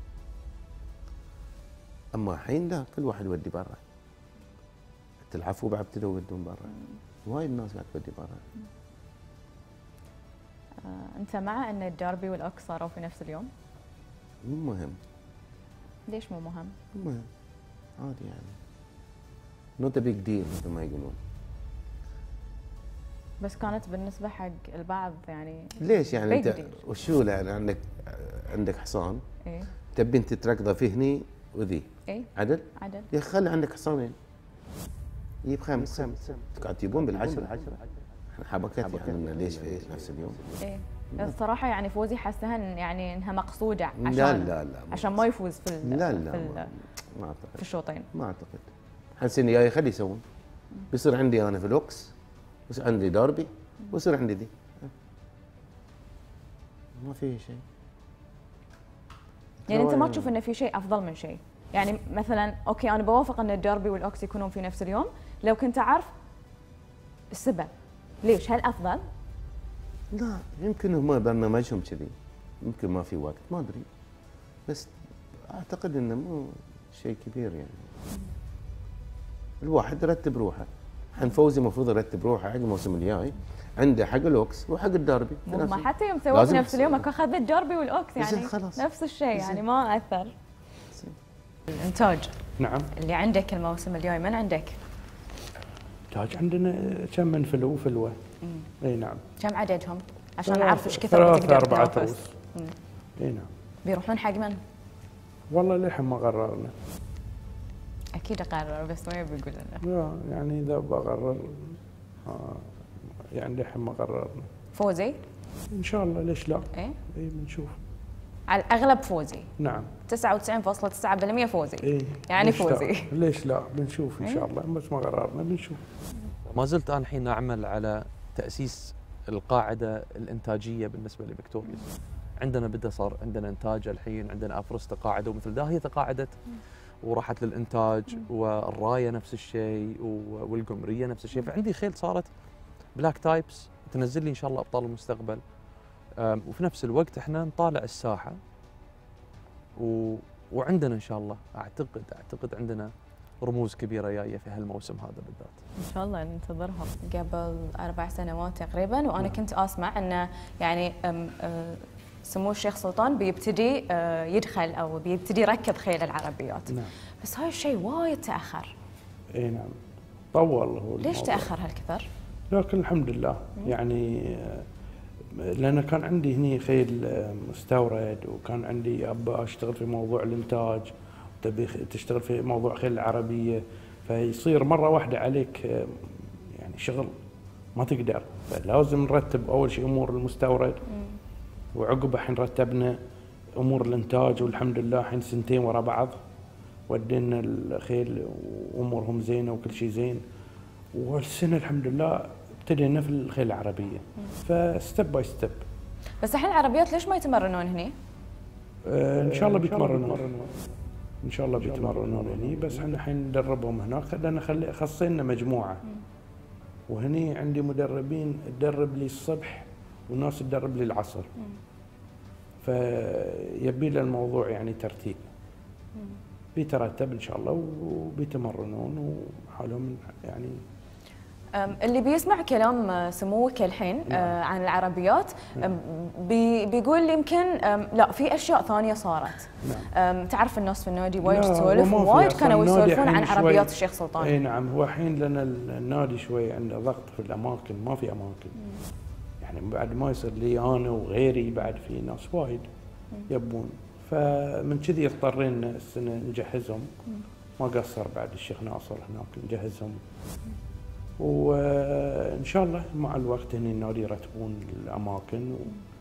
اما الحين لا، كل واحد يودي برا. حتى العفو بعد ابتدوا يودون برا، وايد ناس قاعد تودي برا. انت مع ان الديربي والاوكس صاروا في نفس اليوم؟ مو مهم. ليش مو مهم؟ مو مهم، عادي يعني. نوت بيج ديل مثل ما يقولون. بس كانت بالنسبه حق البعض يعني ليش يعني big انت deal. وشو يعني عندك حصان ايه تبي انت تركضه فيه هني وذي ايه عدل؟ عدل. يا اخي خلي عندك حصانين. يجيب خمس قاعد تجيبون بالعشرة. احنا حبكات يعني ليش في نفس اليوم؟ ايه الصراحه يعني فوزي حاسها يعني انها مقصوده لا عشان لا لا عشان ما يفوز في لا لا في, ما في اعتقد. الشوطين. ما اعتقد. السنه الجايه خلي يسوون. بيصير عندي انا في لوكس، بيصير عندي داربي، ويصير عندي ذي. ما في شيء. يعني انت ما تشوف انه في شيء افضل من شيء؟ يعني مثلا اوكي انا بوافق ان الديربي والاوكس يكونون في نفس اليوم لو كنت اعرف السبب. ليش؟ هل افضل؟ لا يمكن هم برنامجهم كذي، يمكن ما في وقت، ما ادري. بس اعتقد انه مو شيء كبير يعني. الواحد يرتب روحه. الحين فوزي المفروض يرتب روحه حق الموسم الجاي، عنده حق الاوكس وحق الدربي. ما حتى يوم سووا نفس اليوم اخذ الدربي والاوكس يعني خلاص. نفس الشيء يعني ما اثر. الانتاج نعم. اللي عندك الموسم الجاي من عندك؟ تاج عندنا كم من فلو وفلوه. اي نعم. كم عددهم؟ عشان نعرف ايش كثر بتقدر 4 تنافس. روس. اي نعم. بيروحون حق من؟ والله للحين ما قررنا. اكيد اقرر بس ما يبي يقول لنا. لا يعني اذا بقرر يعني للحين ما قررنا. فوزي؟ ان شاء الله ليش لا؟ ايه؟ اي بنشوف. على الاغلب فوزي. نعم. 99.9% فوزي. إيه؟ يعني ليش فوزي. لا؟ ليش لا؟ بنشوف ان شاء الله بس ما قررنا بنشوف. ما زلت انا الحين اعمل على تاسيس القاعده الانتاجيه بالنسبه لفيكتوريوس. عندنا بدا صار عندنا انتاج الحين، عندنا افرستا قاعده ومثل ده هي تقاعدت وراحت للانتاج، والرايه نفس الشيء والقمريه نفس الشيء. فعندي خيل صارت بلاك تايبس تنزل لي ان شاء الله ابطال المستقبل. وفي نفس الوقت احنا نطالع الساحه وعندنا ان شاء الله اعتقد عندنا رموز كبيره جايه في هالموسم هذا بالذات. ان شاء الله ننتظرها. قبل 4 سنوات تقريبا وانا كنت اسمع انه يعني سمو الشيخ سلطان بيبتدي يدخل او بيبتدي يركب خيل العربيات. نعم. بس هاي الشيء وايد تاخر. اي نعم. طول هو ليش تاخر هالكثر؟ لكن الحمد لله يعني لان كان عندي هني خيل مستورد، وكان عندي ابى اشتغل في موضوع الانتاج، تبي تشتغل في موضوع خيل العربيه، فيصير مره واحده عليك يعني شغل ما تقدر، فلازم نرتب اول شيء امور المستورد، وعقبه الحين رتبنا امور الانتاج، والحمد لله الحين 2 سنين ورا بعض ودينا الخيل وامورهم زينه وكل شيء زين، والسنه الحمد لله ابتدينا في الخيل العربيه، فستب باي ستب. بس الحين العربيات ليش ما يتمرنون هني؟ ان شاء الله بيتمرنون. ان شاء الله بيتمرنون هني، بس احنا الحين ندربهم هناك لان خصينا مجموعه. وهني عندي مدربين تدرب لي الصبح وناس تدرب لي العصر. فيبي له الموضوع يعني ترتيب. بيترتب ان شاء الله وبيتمرنون وحالهم يعني. اللي بيسمع كلام سموك الحين عن العربيات بيقول يمكن لا في اشياء ثانيه صارت. تعرف الناس في النادي وايد تسولف وايد كانوا يسولفون عن عربيات الشيخ سلطان. اي نعم. هو الحين لان النادي شوي عنده ضغط في الاماكن، ما في اماكن. يعني بعد ما يصير لي انا وغيري بعد في ناس وايد يبون، فمن كذي اضطرينا السنه نجهزهم. ما قصر بعد الشيخ ناصر هناك نجهزهم، وان شاء الله مع الوقت هنا النادي يرتبون الاماكن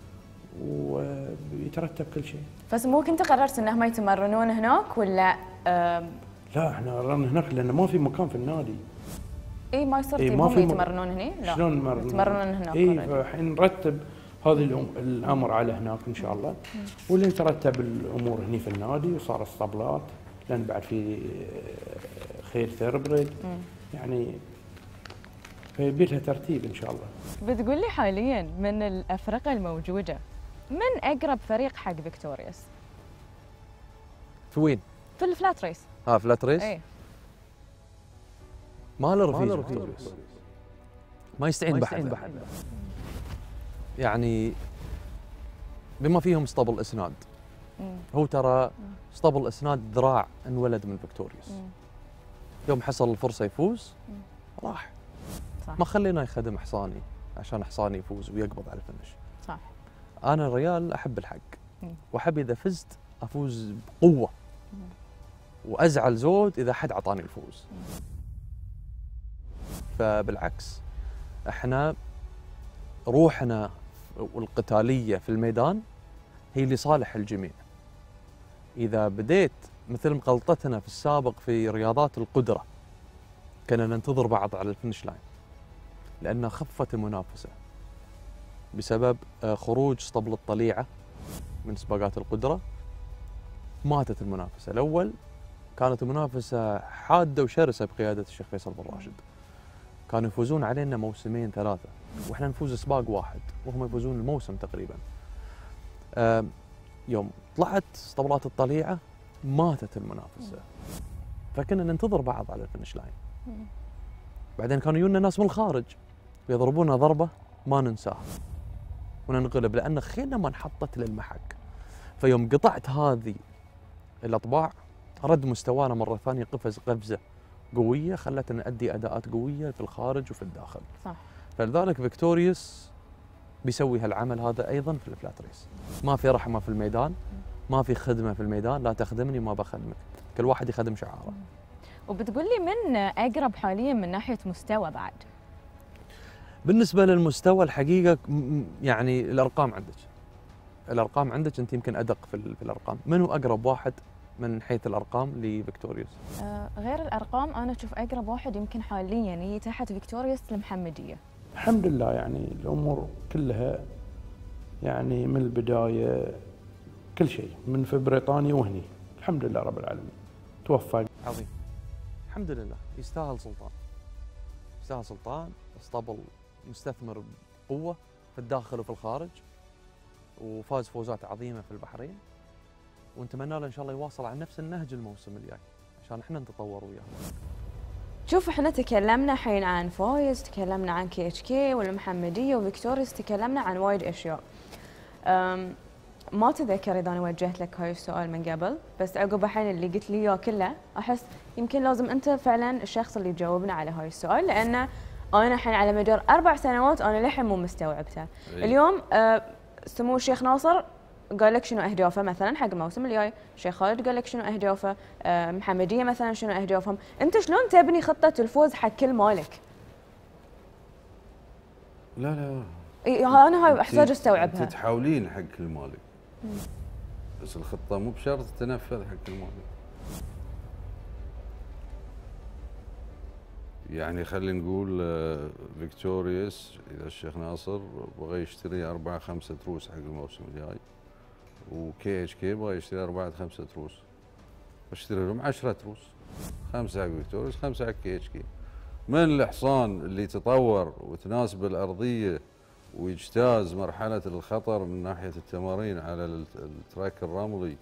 ويترتب كل شيء. فسموك انت قررت انه ما يتمرنون هناك ولا؟ لا احنا قررنا هناك لان ما في مكان في النادي. اي ما يصير تبون يتمرنون هني؟ لا شلون يتمرنون هناك؟ اي فالحين نرتب هذه الامر على هناك ان شاء الله، واللي نترتب الامور هني في النادي، وصار اسطبلات لان بعد في خيل ثيربريد يعني، فيبي لها ترتيب ان شاء الله. بتقول لي حاليا من الافرقه الموجوده من اقرب فريق حق فيكتوريوس؟ في وين؟ في الفلات ريس. فلات ريس؟ اي ما له رفيق ما يستعين بحد يعني، بما فيهم اسطبل اسناد هو ترى اسطبل اسناد ذراع انولد من فيكتوريوس. يوم حصل الفرصه يفوز راح. صح. ما خلينا يخدم حصاني عشان حصاني يفوز ويقبض على الفنش. صح. انا الريال احب الحق واحب اذا فزت افوز بقوه وازعل زود اذا حد عطاني الفوز. فبالعكس احنا روحنا والقتاليه في الميدان هي لصالح الجميع. اذا بديت مثل غلطتنا في السابق في رياضات القدره كنا ننتظر بعض على الفينش لاين لان خفت المنافسه بسبب خروج اسطبل الطليعه من سباقات القدره. ماتت المنافسه. الاول كانت المنافسه حاده وشرسه بقياده الشيخ فيصل بن راشد. كانوا يفوزون علينا موسمين ثلاثه واحنا نفوز سباق واحد وهم يفوزون الموسم تقريبا. يوم طلعت اسطبلات الطليعه ماتت المنافسه. فكنا ننتظر بعض على الفينش لاين. بعدين كانوا يجونا ناس من الخارج ويضربونا ضربه ما ننساها وننقلب لان خيلنا ما انحطت للمحك. فيوم قطعت هذه الاطباع رد مستوانا مره ثانيه قفزه قويه خلتنا نؤدي اداءات قويه في الخارج وفي الداخل. صح. فلذلك فيكتوريوس بيسوي هالعمل هذا ايضا في الفلات ريس. ما في رحمه في الميدان، ما في خدمه في الميدان، لا تخدمني ما بخدمك، كل واحد يخدم شعاره. وبتقول لي من اقرب حاليا من ناحيه مستوى بعد؟ بالنسبه للمستوى الحقيقه يعني الارقام عندك انت يمكن ادق في الارقام. منو اقرب واحد من حيث الارقام لفيكتوريوس؟ غير الارقام انا اشوف اقرب واحد يمكن حاليا هي تحت فيكتوريوس المحمديه. الحمد لله يعني الامور كلها يعني من البدايه كل شيء في بريطانيا وهني الحمد لله رب العالمين توفق. عظيم. الحمد لله. يستاهل سلطان. اسطبل مستثمر بقوه في الداخل وفي الخارج وفاز فوزات عظيمه في البحرين ونتمنى له ان شاء الله يواصل على نفس النهج الموسم الجاي عشان احنا نتطور وياه. شوف احنا تكلمنا حين عن فايز، تكلمنا عن KHK والمحمديه وفيكتوريوس، تكلمنا عن وايد اشياء. ما اتذكر اذا انا وجهت لك هاي السؤال من قبل، بس عقب الحين اللي قلت لي اياه كله احس يمكن لازم انت فعلا الشخص اللي تجاوبنا على هاي السؤال، لان انا الحين على مدار 4 سنوات انا للحين مو مستوعبته. اليوم سمو الشيخ ناصر قال لك شنو اهدافه مثلا حق الموسم الجاي، الشيخ خالد قال لك شنو اهدافه، محمديه مثلا شنو اهدافهم، انت شلون تبني خطه الفوز حق كل مالك؟ لا انا هاي احتاج استوعبها. انت تحاولين حق كل مالك بس الخطه مو بشرط تنفذ حق كل مالك. يعني خلينا نقول فيكتوريوس اذا الشيخ ناصر بغى يشتري 4-5 تروس حق الموسم الجاي وKHK بغى يشتري 4-5 تروس، اشتري لهم 10 تروس، 5 حق فيكتوريوس 5 حق KHK. من الحصان اللي تطور وتناسب الارضيه ويجتاز مرحله الخطر من ناحيه التمارين على التراك الرملي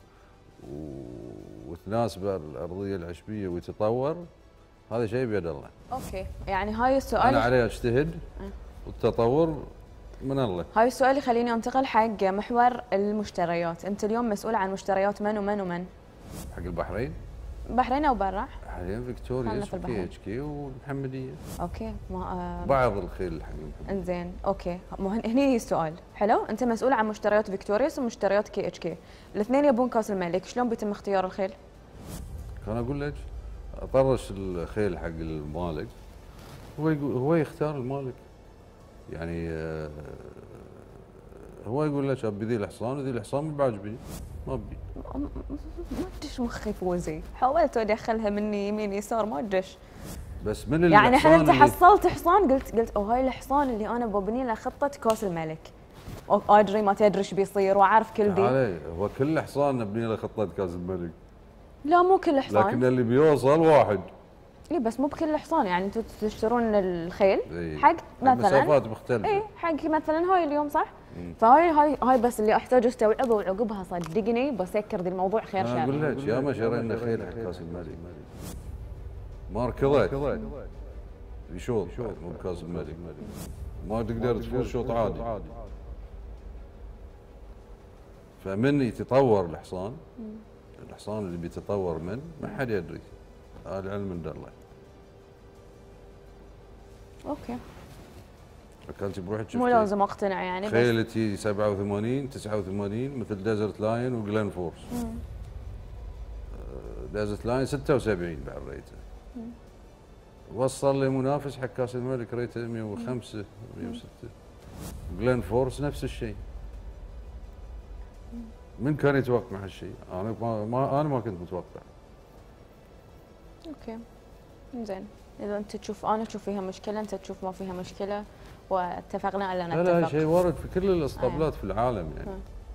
وتناسب الارضيه العشبيه ويتطور، هذا شيء بيد الله. اوكي، يعني هاي السؤال انا علي اجتهد والتطور من الله. هاي السؤال يخليني انتقل حق محور المشتريات. انت اليوم مسؤول عن مشتريات من ومن ومن؟ حق البحرين؟ بحرين او برا؟ حاليا فيكتوريوس وKHK والمحمديه. اوكي. بعض الخيل حق المحمديه. انزين اوكي، هني السؤال حلو. انت مسؤول عن مشتريات فيكتوريوس ومشتريات KHK، الاثنين يبون كاس الملك، شلون بيتم اختيار الخيل؟ كان اقول لك اطرش الخيل حق المالك هو يختار المالك. يعني هو يقول لك ابي ذي الحصان وذي الحصان ما بعجبني ما ابي. ما ادش مخي فوزي، حاولت ادخلها مني يمين يسار ما ادش. بس من يعني الحين انت حصلت حصان قلت هاي الحصان اللي انا ببني له خطه كاس الملك، ادري ما تدري ايش بيصير واعرف كل دي. هو كل حصان نبني له خطه كاس الملك. لا مو كل حصان، لكن اللي بيوصل واحد. اي بس مو بكل حصان، يعني انتم تشترون الخيل إيه. حق مثلا مسافات مختلفه. اي حق مثلا هاي اليوم صح؟ فهاي بس اللي احتاج استوعبه، وعقبها صدقني بسكر ذي الموضوع خير شر. اقول لك يا ما شرينا خيل حق كاس الملك ما ركضت يشوط مو بكاس الملك، ما تقدر تفوز شوط عادي. فمن يتطور الحصان، الحصان اللي بيتطور ما حد يدري، هذا العلم عند الله. اوكي، فكنت بروحك شفتي مو لازم اقتنع يعني، بس خيلتي 87 89 مثل ديزرت لاين وجلين فورس. ديزرت لاين 76 بعد ريته. وصل لي منافس حق كاس الملك ريته 105 106. جلين فورس نفس الشيء. من كان يتوقع هالشيء؟ انا ما كنت متوقع. اوكي زين، اذا انت تشوف، انا اشوف فيها مشكله، انت تشوف ما فيها مشكله، واتفقنا الا نتفق. لا شيء وارد في كل الاسطبلات في العالم يعني.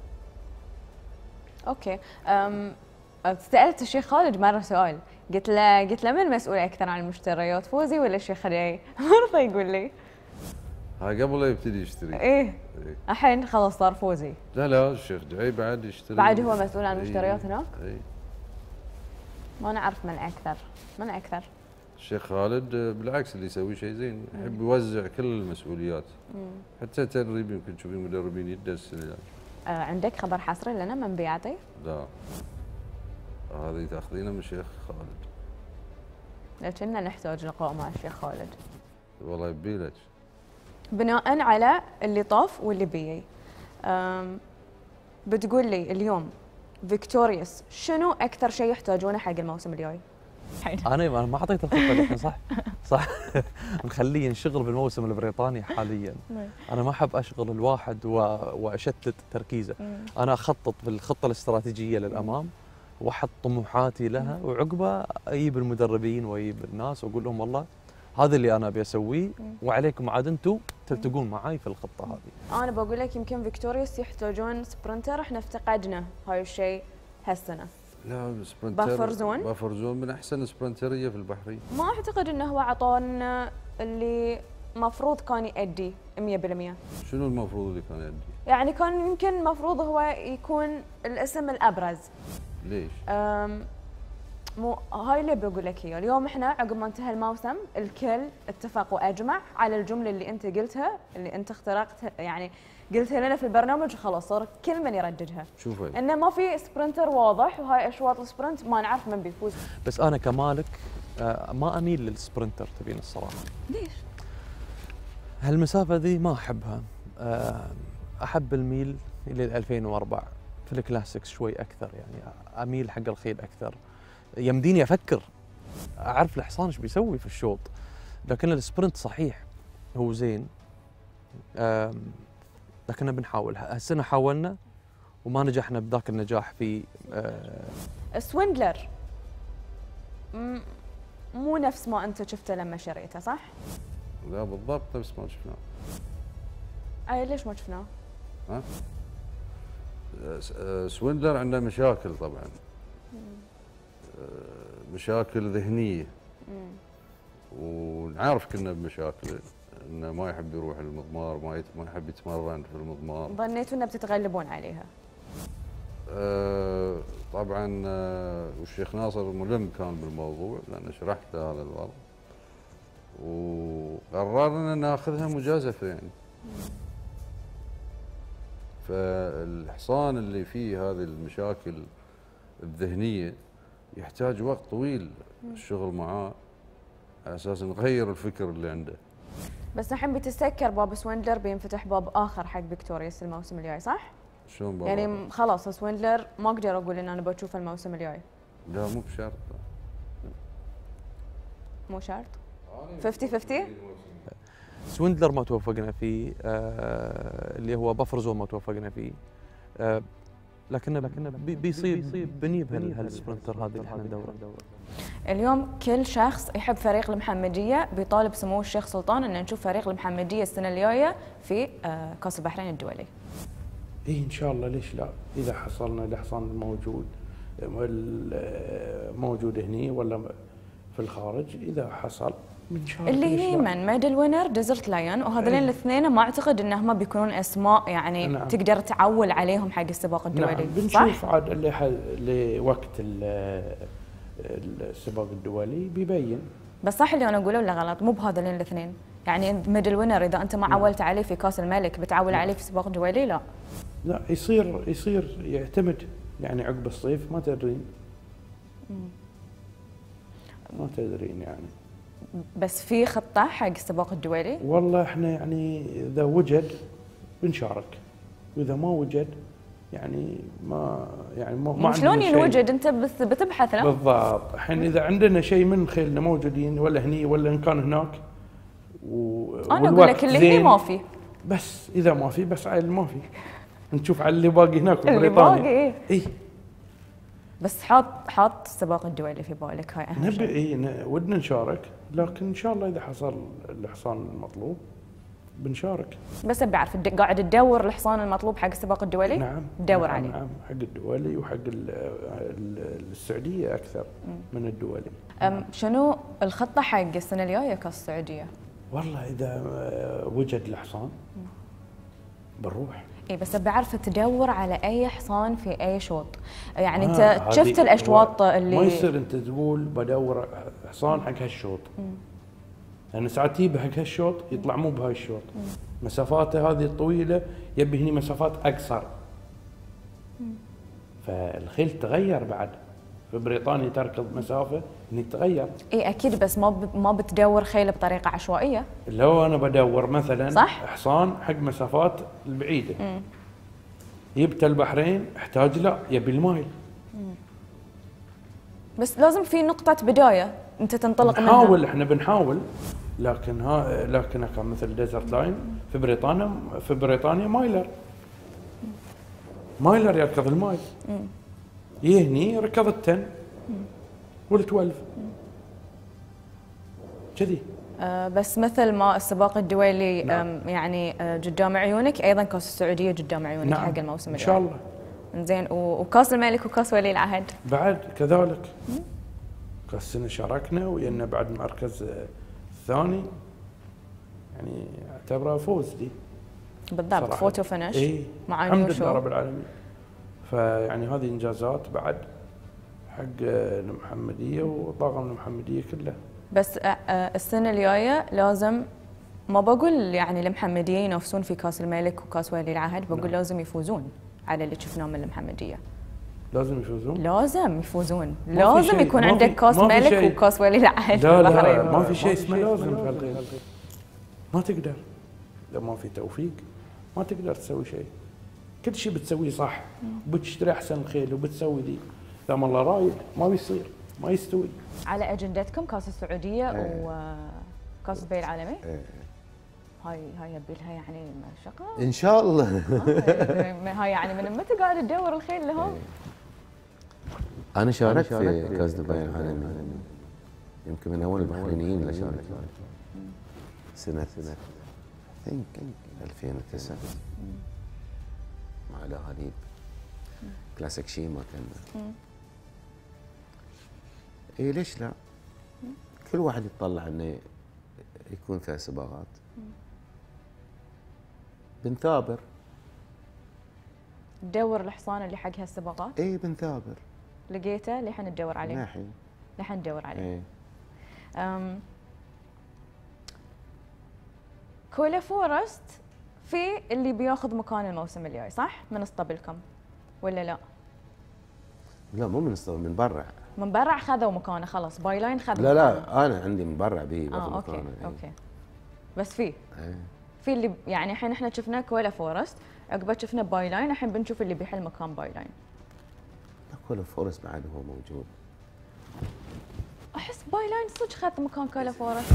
اوكي. سالت الشيخ خالد مره سؤال، قلت له من مسؤول اكثر عن المشتريات، فوزي ولا الشيخ خديعي؟ ما رضى يقول لي. هاي قبل لا يبتدي يشتري. ايه الحين خلاص صار فوزي. لا الشيخ دعي بعد يشتري، بعد هو مسؤول عن المشتريات هناك؟ اي ما نعرف من اكثر. الشيخ خالد بالعكس اللي يسوي شيء زين، يحب يوزع كل المسؤوليات. حتى تدريب يمكن تشوفين مدربين يدرس عندك خبر حصري لنا من بيعطي؟ لا هذه تاخذينها من الشيخ خالد. لكننا نحتاج لقاء مع الشيخ خالد. والله يبي لك. بناء على اللي طاف واللي بيجي، بتقول لي اليوم فيكتوريوس شنو اكثر شيء يحتاجونه حق الموسم الجاي؟ انا ما اعطيت الخطه الحين صح مخليه ينشغل بالموسم البريطاني حاليا. انا ما احب اشغل الواحد واشتت تركيزه. انا اخطط بالخطه الاستراتيجيه للامام واحط طموحاتي لها، وعقبه اجيب المدربين واجيب الناس واقول لهم والله هذا اللي انا ابي اسويه، وعليكم عاد انتم تلتقون معي في الخطه هذه. انا بقول لك يمكن فيكتوريوس يحتاجون سبرنتر، احنا افتقدنا هاي الشيء هالسنه. لا سبرنتر بافر زون من احسن سبرنتريه في البحرين. ما اعتقد انه هو عطانا اللي مفروض كان يأدي 100%. شنو المفروض اللي كان يأدي؟ يعني كان يمكن مفروض هو يكون الاسم الابرز. ليش؟ مو هاي اللي بقول لك هي. اليوم احنا عقب ما انتهى الموسم الكل اتفق واجمع على الجمله اللي انت قلتها، اللي انت اخترقتها، يعني قلتها لنا في البرنامج وخلاص صار كل من يرددها. شوفي انه ما في سبرنتر واضح، وهاي اشواط السبرنت ما نعرف من بيفوز. بس انا كمالك ما اميل للسبرنتر تبين الصراحه. ليش؟ هالمسافه ذي ما احبها. احب الميل الى 2004 في الكلاسيكس شوي اكثر، يعني اميل حق الخيل اكثر. يمديني افكر اعرف الحصان ايش بيسوي في الشوط، لكن السبرنت صحيح هو زين، لكننا بنحاول. هالسنه حاولنا وما نجحنا بذاك النجاح في سويندلر. مو نفس ما انت شفته لما شريته صح؟ لا بالضبط نفس ما شفناه. اي ليش ما شفناه؟ ها؟ سويندلر عنده مشاكل طبعا. مشاكل ذهنيه. ونعرف كنا بمشاكل، انه ما يحب يروح المضمار، ما يحب يتمرن في المضمار. ظنيتوا انه بتتغلبون عليها؟ طبعا والشيخ ناصر ملم كان بالموضوع لان شرحت له هذا الوضع، وقررنا ناخذها مجازفه يعني. فالحصان اللي فيه هذه المشاكل الذهنيه يحتاج وقت طويل الشغل معاه على اساس نغير الفكر اللي عنده. بس الحين بتسكر باب سويندلر، بينفتح باب اخر حق فيكتوريوس الموسم الجاي صح؟ شلون باب؟ يعني خلاص سويندلر ما اقدر اقول ان انا بشوفه الموسم الجاي. لا مو بشرط. مو شرط؟ 50-50؟ سويندلر ما توفقنا فيه، اللي هو بافرزون ما توفقنا فيه، لكن بيصير بنجيب هالسبرنتر هذه اللي احنا ندوره. اليوم كل شخص يحب فريق المحمديه بيطالب سمو الشيخ سلطان ان نشوف فريق المحمديه السنه الجايه في كاس البحرين الدولي. اي ان شاء الله، ليش لا؟ اذا حصلنا الحصان موجود هني ولا في الخارج، اذا حصل ان شاء الله. اللي هني من ميدل وينر ديزرت لاين، وهذولين الاثنين ما اعتقد انهم بيكونون اسماء يعني نعم. تقدر تعول عليهم حق السباق الدولي. نعم. بنشوف عاد لوقت السباق الدولي بيبين. بس صح اللي انا اقوله ولا غلط؟ مو بهذولين الاثنين، يعني ميدل وينر اذا انت ما عولت عليه في كاس الملك بتعول عليه في سباق دولي؟ لا لا، يصير يعتمد يعني عقب الصيف ما تدرين. ما تدرين يعني. بس في خطه حق السباق الدولي؟ والله احنا يعني اذا وجد بنشارك، واذا ما وجد يعني ما شلون ينوجد؟ انت بس بتبحث له. بالضبط. الحين اذا عندنا شيء من خيلنا موجودين ولا هني ولا ان كان هناك انا اقول لك اللي هني ما في، بس اذا ما في بس على ما في نشوف على اللي باقي هناك في اللي بريطانيا. باقي اي بس حاط السباق الدولي في بالك، هاي اهم شيء. نبي ودنا نشارك، لكن ان شاء الله اذا حصل الحصان المطلوب بنشارك. بس ابي اعرف قاعد تدور الحصان المطلوب حق السباق الدولي؟ نعم تدور عليه. نعم حق الدولي وحق السعوديه اكثر من الدولي. شنو الخطه حق السنه الجايه كاس السعوديه؟ والله اذا وجد الحصان بنروح. اي بس ابي اعرف تدور على اي حصان في اي شوط، يعني انت شفت الاشواط اللي ما يصير انت تقول بدور حصان حق هالشوط. لان ساعات يجيب حق هالشوط يطلع مو بهاي الشوط. مسافاته هذه الطويله يبي هني مسافات اقصر. فالخيل تغير بعد. في بريطانيا تركض مسافه هني تغير. اي اكيد، بس ما بتدور خيل بطريقه عشوائيه. لو انا بدور مثلا صح؟ حصان حق مسافات البعيده. جبت البحرين احتاج لا يبي المايل. بس لازم في نقطه بدايه انت تنطلق منها. نحاول، احنا بنحاول، لكن كان مثل ديزرت لاين في بريطانيا مايلر يركض المايل. يهني ركض ال10 وال12 كذي. بس مثل ما السباق الدولي يعني قدام عيونك، ايضا كاس السعوديه قدام عيونك. نعم. حق الموسم ان شاء الله. زين، وكاس الملك وكاس ولي العهد بعد كذلك. كاس السنه شاركنا ويانا بعد المركز الثاني، يعني اعتبره فوز دي بالضبط، فوتو فينش. إيه؟ مع الحمد لله رب العالمين. فيعني هذه انجازات بعد حق المحمديه وطاقم المحمديه كله. بس السنه الجايه لازم، ما بقول يعني المحمديه ينافسون في كاس الملك وكاس ولي العهد، بقول لازم يفوزون على اللي شفناه من المحمديه. لازم يفوزون؟ لازم يفوزون، لازم يكون عندك كاس ملك وكاس ولي العهد. لا ما في شيء اسمه لازم في الخيل. ما تقدر، لو ما في توفيق ما تقدر تسوي شيء. كل شيء بتسويه صح، وبتشتري احسن الخيل وبتسوي ذي. اذا ما الله رايد ما بيصير، ما يستوي. على اجندتكم كاس السعوديه وكاس دبي العالمي؟ هاي يبي لها يعني شقه ان شاء الله. هاي يعني من متى قاعد تدور الخيل لهم؟ انا شاركت في كاس دبي العالمي، يمكن من اول البحرينيين اللي شاركوا سنه 2009 مع الاغاليب. كلاسيك شيما كان. اي ليش لا؟ كل واحد يتطلع انه يكون فيها سباقات. بنثابر. تدور الحصان اللي حق هالسباقات؟ اي بنثابر. لقيته لحين تدور عليه؟ لحين تدور عليه. ايه. كولا فورست في اللي بياخذ مكان الموسم الجاي، صح؟ من اسطبلكم ولا لا؟ لا مو من اسطبل، من برا. من برا خذوا مكانه خلاص، باي لاين خذ لا لا انا عندي من برا باخذ اوكي مكانه. اوكي. بس في ايه. في اللي يعني الحين احنا شفنا كولا فورست، عقبه شفنا باي لاين، الحين بنشوف اللي بيحل مكان باي لاين. لا كولا فورست بعد هو موجود. احس باي لاين صدق خذ مكان كولا فورست.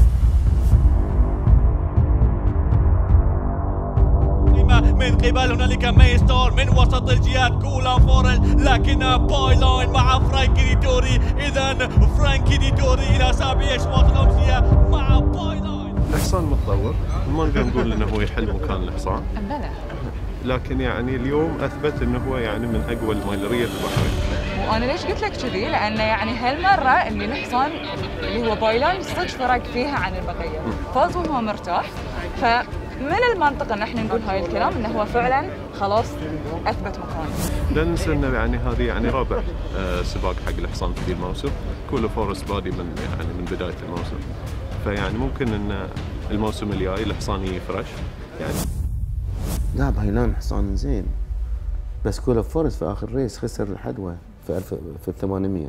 من قبل هنالك ميستور من وسط الجهات كولا فورل، لكن باي لاين مع فرانكي ديتوري. اذا فرانكي ديتوري الى سابع اشواط الامسيه مع باي لاين. الحصان متطور، ما نقدر نقول انه هو يحل مكان الحصان. بلى. لكن يعني اليوم اثبت انه هو يعني من اقوى المايلريه في البحرين. وانا ليش قلت لك كذي؟ لانه يعني هالمره اللي الحصان اللي هو باي لاين صدق فرق فيها عن البقيه، فاز وهو مرتاح. من المنطق ان احنا نقول هاي الكلام انه هو فعلا خلاص اثبت مكانه. لا ننسى انه يعني هذه يعني رابع سباق حق الحصان في الموسم. كولا فورست بادي من بدايه الموسم، فيعني ممكن ان الموسم الجاي الحصان يفرش يعني. لا بهيلان حصان زين، بس كول اوف فورست في اخر ريس خسر الحدوه في 800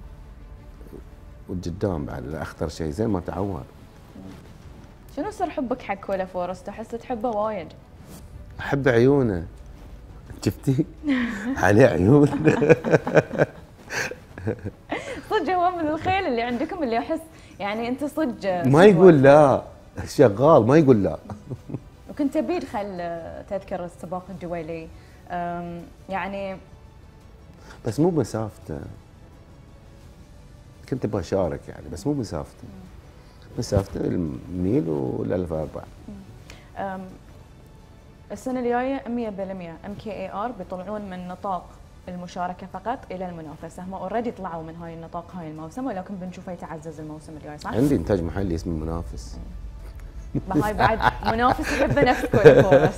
والقدام بعد الاخطر شيء زين ما تعور. شنو سر حبك حق كولا فورست؟ احس تحبه وايد. احب عيونه، شفتي؟ عليه عيون. صدق هو من الخيل اللي عندكم اللي احس يعني انت صدق ما يقول لا، شغال ما يقول لا. وكنت ابي ادخل تذكر السباق الدولي يعني، بس مو مسافته. كنت بشارك يعني بس مو مسافته. مسافته الميل وال1004. السنه الجايه 100% MKAR بيطلعون من نطاق المشاركه فقط الى المنافسه. هم اوريدي طلعوا من هاي النطاق هاي الموسم، ولكن بنشوفه يتعزز الموسم الجاي، صح؟ عندي انتاج محلي اسمه منافس. هاي بعد منافس يحبه نفس كولا فورست.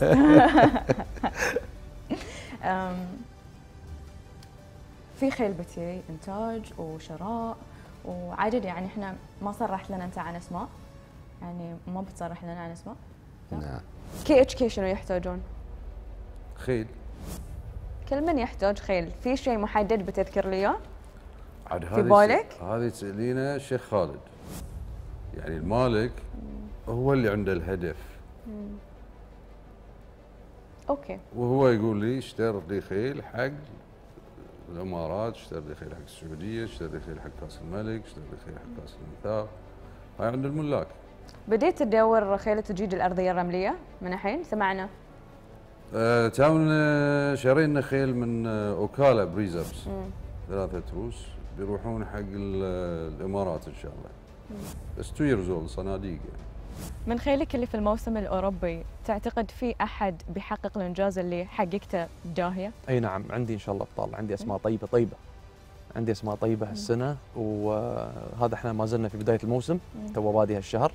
في خيل بتي انتاج وشراء وعدد، يعني احنا ما صرحت لنا انت عن اسماء، يعني ما بتصرح لنا عن اسماء؟ نعم. KHK شنو يحتاجون؟ خيل. كل من يحتاج خيل، في شيء محدد بتذكر لي اياه؟ عاد في بالك؟ هذه تسألينه الشيخ خالد. يعني المالك هو اللي عنده الهدف. اوكي. وهو يقول لي اشتر لي خيل حق الامارات، اشتر لي خيل حق السعوديه، اشتر لي خيل حق كاس الملك، اشتر لي خيل حق كاس المثاق. هاي عند الملاك. بديت تدور خيل تجيد الارضيه الرمليه من الحين؟ سمعنا. تونا شارينا خيل من اوكالا بريزرز 3 روس بيروحون حق الامارات ان شاء الله. بس 2 years old صناديق يعني. من خيلك اللي في الموسم الاوروبي تعتقد في احد بيحقق الانجاز اللي حققته بداهيه؟ اي نعم، عندي ان شاء الله ابطال، عندي اسماء طيبه. عندي اسماء طيبه هالسنه، وهذا احنا ما زلنا في بدايه الموسم، تو بادي هالشهر.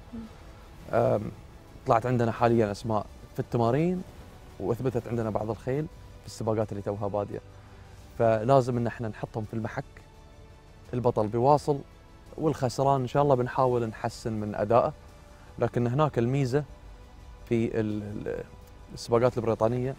طلعت عندنا حاليا اسماء في التمارين، واثبتت عندنا بعض الخيل في السباقات اللي توها باديه. فلازم ان احنا نحطهم في المحك. البطل بيواصل والخسران ان شاء الله بنحاول نحسن من ادائه، لكن هناك الميزه في السباقات البريطانيه،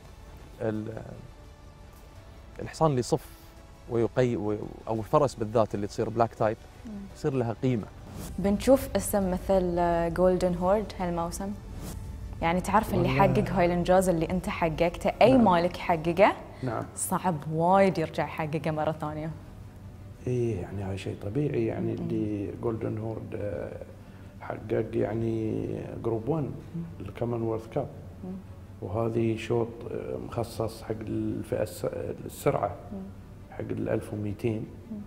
الحصان اللي يصف ويقي او الفرس بالذات اللي تصير بلاك تايب يصير لها قيمه. بنشوف اسم مثل جولدن هورد هالموسم؟ يعني تعرف اللي حقق هاي الانجاز اللي انت حققته، اي نعم. مالك يحققه نعم صعب وايد يرجع يحققه مره ثانيه. ايه يعني هاي شيء طبيعي، يعني اللي جولدن هورد حقق يعني جروب 1 الكومنولث كاب، وهذه شوط مخصص حق الفئه السرعه حق ال 1200.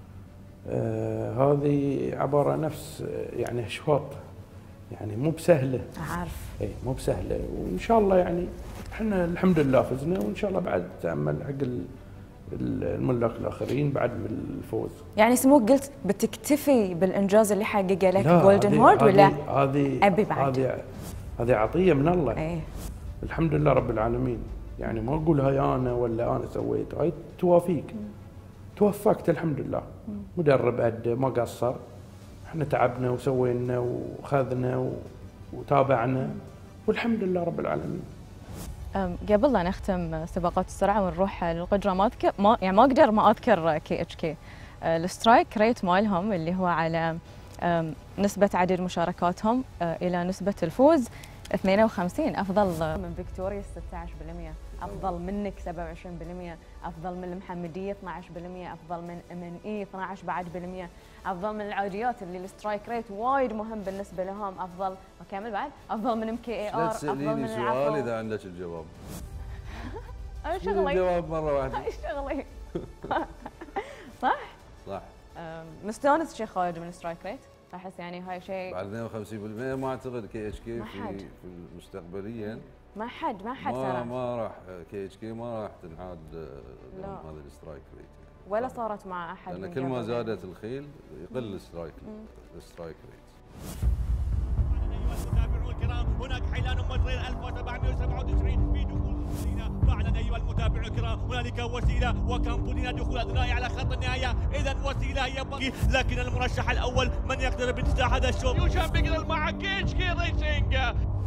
هذه عباره نفس يعني اشواط، يعني مو بسهله. عارف. اي مو بسهله، وان شاء الله يعني احنا الحمد لله فزنا، وان شاء الله بعد تامل حق الملاك الاخرين بعد بالفوز. يعني سموك قلت بتكتفي بالانجاز اللي حققه لك جولدن هورد ولا ابي بعد؟ هذه عطيه من الله. ايه الحمد لله رب العالمين، يعني ما اقول هاي انا ولا انا سويت، هاي توافيك. توفقت الحمد لله. مدرب أدى ما قصر، احنا تعبنا وسوينا وخذنا وتابعنا والحمد لله رب العالمين. قبل لا نختم سباقات السرعه ونروح للقدره، ما اقدر ما اذكر KHK. السترايك ريت مالهم اللي هو على نسبه عدد مشاركاتهم الى نسبه الفوز 52، افضل من فيكتوريا 16%، افضل منك 27%، افضل من المحمديه 12%، افضل من MNE 12 بعد بالمية، افضل من العاديات اللي السترايك ريت وايد مهم بالنسبه لهم، افضل اكمل بعد، افضل من MKAR، افضل من العفو. سؤال اذا عندك الجواب. انا شغلي الجواب مره واحده. هاي شغلي. صح؟ صح. مستانس شيخ خالد من السترايك ريت؟ احس يعني هاي شيء بعد 52% ما اعتقد KHK في مستقبليا ما حد ما راح KHK ما راح تنعاد هذا السترايك ريت ولا صارت مع احد، لان كل ما زادت الخيل يقل السترايك ريت. المتابعون الكرام هناك حيلان مصرين 1797 في دخول وسيله. فعلا ايها المتابعون الكرام هنالك وسيله وكامبودينا دخول اثناء على خط النهايه. اذا وسيله هي باقي، لكن المرشح الاول من يقدر بافتتاح هذا الشوط يوشان بيقدر مع KHK ريسينج.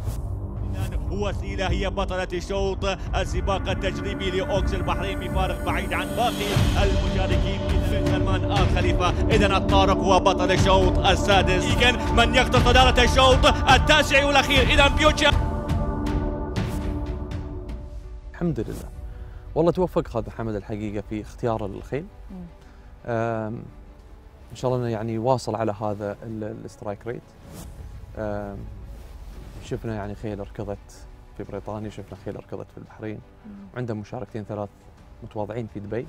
وسيلة هي بطلة الشوط السباق التجريبي لأوكس البحرين بفارق بعيد عن باقي المشاركين من سلمان آل خليفة. إذن الطارق هو بطل الشوط السادس، إيجن من يقتل صدارة الشوط التاسع والأخير. إذن فيوتشر الحمد لله والله توفق خالد حمد الحقيقة في اختياره للخيل. إن شاء الله يعني واصل على هذا السترايك ريت. شفنا يعني خيل ركضت في بريطانيا، شفنا خيل ركضت في البحرين، وعنده مشاركتين 3 متواضعين في دبي.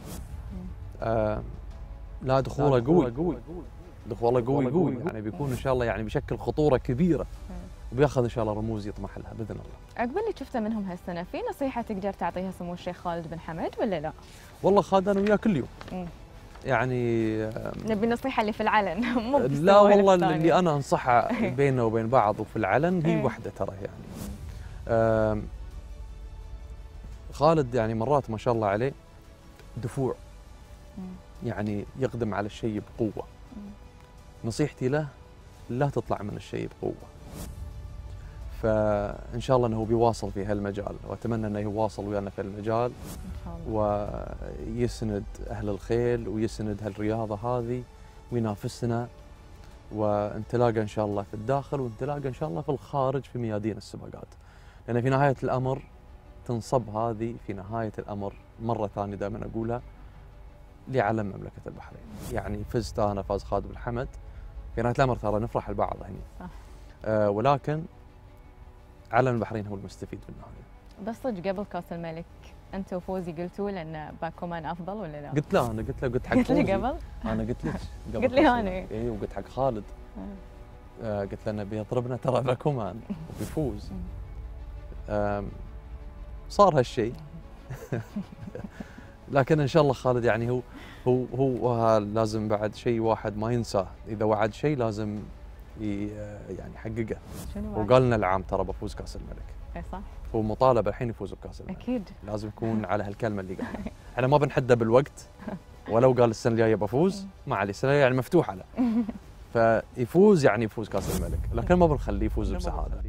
لا دخوله قوي، دخوله قوي يعني بيكون ان شاء الله يعني بيشكل خطوره كبيره، وبياخذ ان شاء الله رموز يطمح لها باذن الله. عقب اللي شفته منهم هالسنه، في نصيحه تقدر تعطيها سمو الشيخ خالد بن حمد ولا لا؟ والله خالد انا وياه كل يوم. يعني نبي النصيحه اللي في العلن مو لا والله اللي انا انصحها بيننا وبين بعض وفي العلن هي وحده ترى يعني. خالد يعني مرات ما شاء الله عليه دفوع، يعني يقدم على الشيء بقوه. نصيحتي له لا تطلع من الشيء بقوه. فان شاء الله انه بيواصل في هالمجال، واتمنى انه يواصل ويانا في المجال ويسند اهل الخيل ويسند هالرياضه هذه وينافسنا، ونتلاقى ان شاء الله في الداخل ونتلاقى ان شاء الله في الخارج في ميادين السباقات. لان في نهايه الامر تنصب هذه في نهايه الامر مره ثانيه دائما اقولها لعلم مملكه البحرين. يعني فزت انا، فاز خالد بن حمد، في نهايه الامر ترى نفرح البعض هنا صح. ولكن علم البحرين هو المستفيد في النهايه. بس صدق قبل كاس الملك انت وفوزي قلتوا لان باكومان افضل ولا لا؟ قلت له، انا قلت حق قلت لي قبل؟ انا قلت لك قبل. قلت لي انا اي وقلت حق خالد. قلت له انه بيضربنا ترى باكومان وبيفوز. صار هالشيء. لكن ان شاء الله خالد يعني هو لازم بعد شيء واحد ما ينساه، اذا وعد شيء لازم يعني يحققه. وقال لنا العام ترى بفوز كاس الملك. اي صح. هو مطالب الحين يفوز بكاس الملك. اكيد. لازم يكون على هالكلمه اللي قالها. احنا ما بنحدى بالوقت، ولو قال السنه الجايه بفوز ما عليه، السنه الجايه يعني مفتوحه له. فيفوز يعني يفوز كاس الملك، لكن ما بنخليه يفوز بسهاله.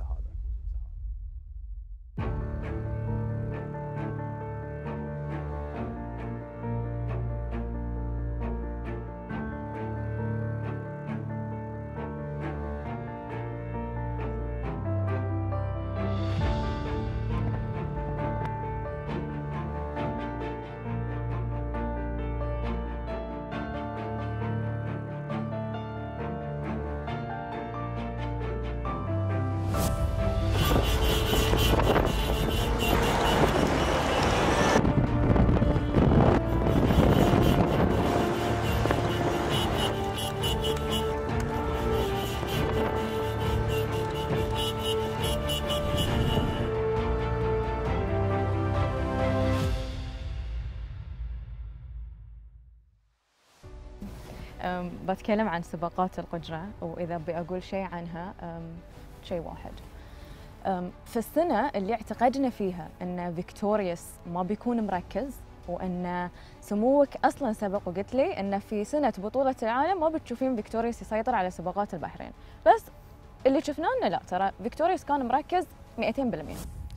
بتكلم عن سباقات القجرة، وإذا بأقول شيء عنها شيء واحد. في السنة اللي اعتقدنا فيها أن فيكتوريوس ما بيكون مركز، وأن سموك أصلاً سبق وقلت لي أن في سنة بطولة العالم ما بتشوفين فيكتوريوس يسيطر على سباقات البحرين، بس اللي شفناه أنه لا، ترى فيكتوريوس كان مركز 200%.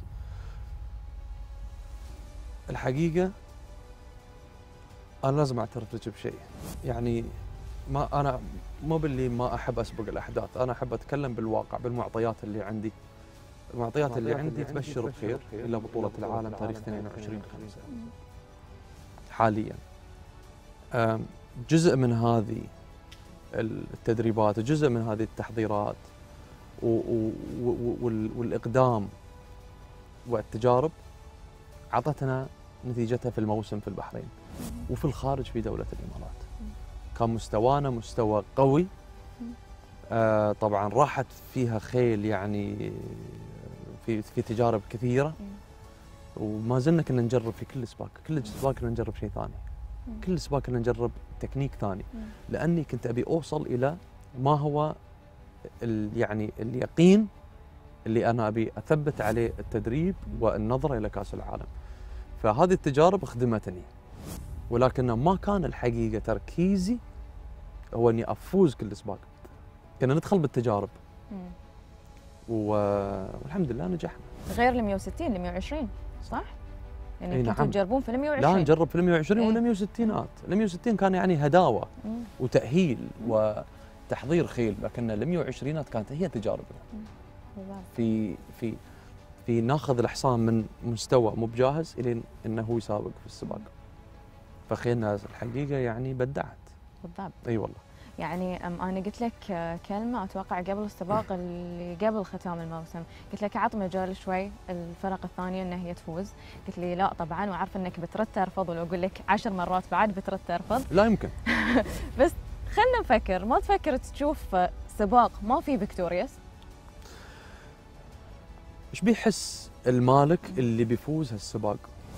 الحقيقة أنا لازم أعترف لك بشيء، يعني ما أنا مو باللي ما أحب أسبق الأحداث، أنا أحب أتكلم بالواقع بالمعطيات اللي عندي. المعطيات اللي عندي تبشر بخير إلى بطولة العالم تاريخ 22/5 حاليا. جزء من هذه التدريبات، جزء من هذه التحضيرات والإقدام والتجارب عطتنا نتيجتها في الموسم في البحرين وفي الخارج في دولة الإمارات. كان مستوانا مستوى قوي. طبعا راحت فيها خيل يعني في تجارب كثيرة، وما زلنا كنا نجرب في كل سباق، كل سباق كنا نجرب شيء ثاني، كل سباق كنا نجرب تكنيك ثاني، لأني كنت أبي أوصل إلى ما هو يعني اليقين اللي أنا أبي أثبت عليه التدريب والنظرة إلى كأس العالم. فهذه التجارب خدمتني، ولكن ما كان الحقيقة تركيزي هو أني أفوز كل سباق. كنا ندخل بالتجارب والحمد لله نجحنا. غير ال 160 ل 120 صح؟ يعني أي كنتوا نعم. تجربون في ال 120؟ لا نجرب في ال 120 إيه. وال 160. ال 160 كان يعني هداوه وتاهيل وتحضير خيل، لكن ال 120 كانت هي تجاربنا. في ناخذ الحصان من مستوى مو بجاهز الين انه هو يسابق في السباق. فخيلنا الحقيقه يعني بدعت. بالضبط. اي والله. يعني انا قلت لك كلمه اتوقع قبل السباق اللي قبل ختام الموسم، قلت لك اعط مجال شوي الفرق الثانيه ان هي تفوز، قلت لي لا طبعا وعارفه انك بترد ترفض، ولو اقول لك 10 مرات بعد بترد ترفض. لا يمكن. بس خلنا نفكر، ما تفكر تشوف سباق ما في فيكتوريوس؟ ايش بيحس المالك اللي بيفوز هالسباق؟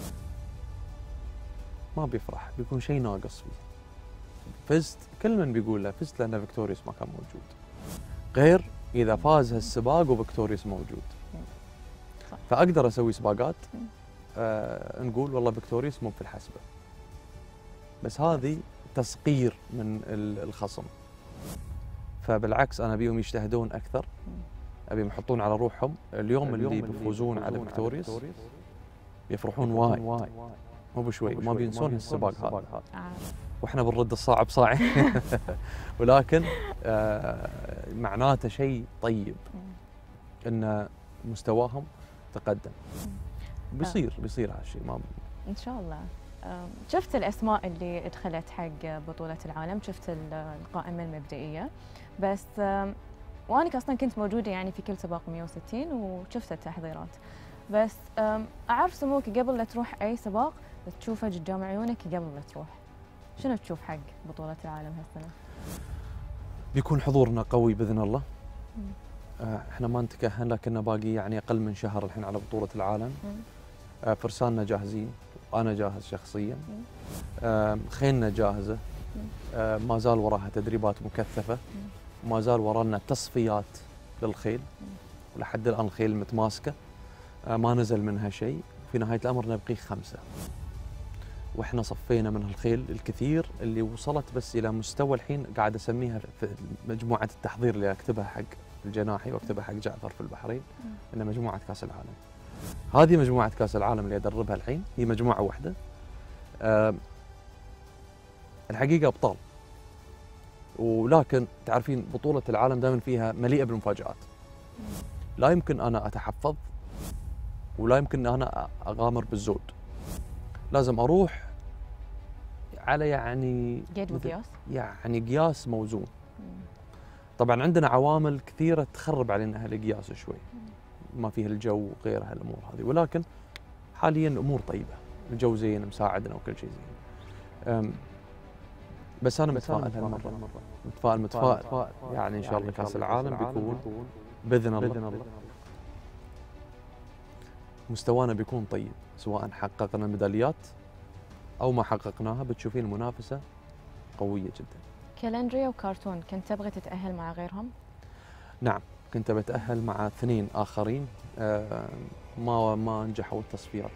ما بيفرح، بيكون شيء ناقص فيه. فزت، كل من بيقول له فزت لان فيكتوريوس ما كان موجود. غير اذا فاز هالسباق وفيكتوريوس موجود. فاقدر اسوي سباقات نقول والله فيكتوريوس مو في الحسبه. بس هذه تسقير من الخصم. فبالعكس انا ابيهم يجتهدون اكثر، ابيهم يحطون على روحهم. اليوم اللي بيفوزون على فيكتوريوس يفرحون وايد، مو بشوي، ما بينسون هالسباق هذا. واحنا بنرد الصعب صاعي. ولكن معناته شيء طيب ان مستواهم تقدم. بيصير هالشيء. ما ان شاء الله. شفت الاسماء اللي دخلت حق بطوله العالم، شفت القائمه المبدئيه، بس وانا اصلا كنت موجوده يعني في كل سباق 160 وشفت التحضيرات. بس اعرف سموك قبل لا تروح اي سباق تشوفه قدام عيونك قبل لا تروح. شنو تشوف حق بطوله العالم هالسنه؟ بيكون حضورنا قوي باذن الله. احنا ما نتكهن، لكن باقي يعني اقل من شهر الحين على بطوله العالم. فرساننا جاهزين، انا جاهز شخصيا. خيلنا جاهزه. ما زال وراها تدريبات مكثفه. ما زال ورانا تصفيات للخيل، ولحد الان الخيل متماسكه، ما نزل منها شيء. في نهايه الامر نبقي 5، واحنا صفينا من الخيل الكثير اللي وصلت بس الى مستوى الحين قاعد اسميها في مجموعه التحضير اللي اكتبها حق الجناحي واكتبها حق جعفر في البحرين، انها مجموعه كاس العالم. هذه مجموعه كاس العالم اللي ادربها الحين هي مجموعه واحده. الحقيقه ابطال، ولكن تعرفين بطوله العالم دائما فيها مليئه بالمفاجآت. لا يمكن انا اتحفظ، ولا يمكن انا اغامر بالزود. لازم اروح على يعني قيد وقياس، يعني قياس موزون. طبعا عندنا عوامل كثيره تخرب علينا هالقياس شوي، ما فيه الجو وغير هالامور هذه، ولكن حاليا الامور طيبه، الجو زين مساعدنا وكل شيء زين. بس انا متفائل هالمره، متفائل يعني ان شاء الله كاس العالم بيكون باذن الله مستوانا بيكون طيب، سواء حققنا الميداليات او ما حققناها. بتشوفين المنافسه قويه جدا. كالندريا وكارتون كنت تبغي تتاهل مع غيرهم؟ نعم، كنت بتاهل مع 2 آخرين ما نجحوا التصفيات،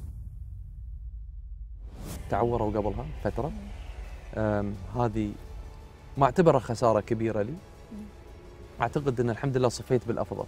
تعوروا قبلها فتره. هذه ما اعتبرها خساره كبيره لي. اعتقد ان الحمد لله صفيت بالافضل.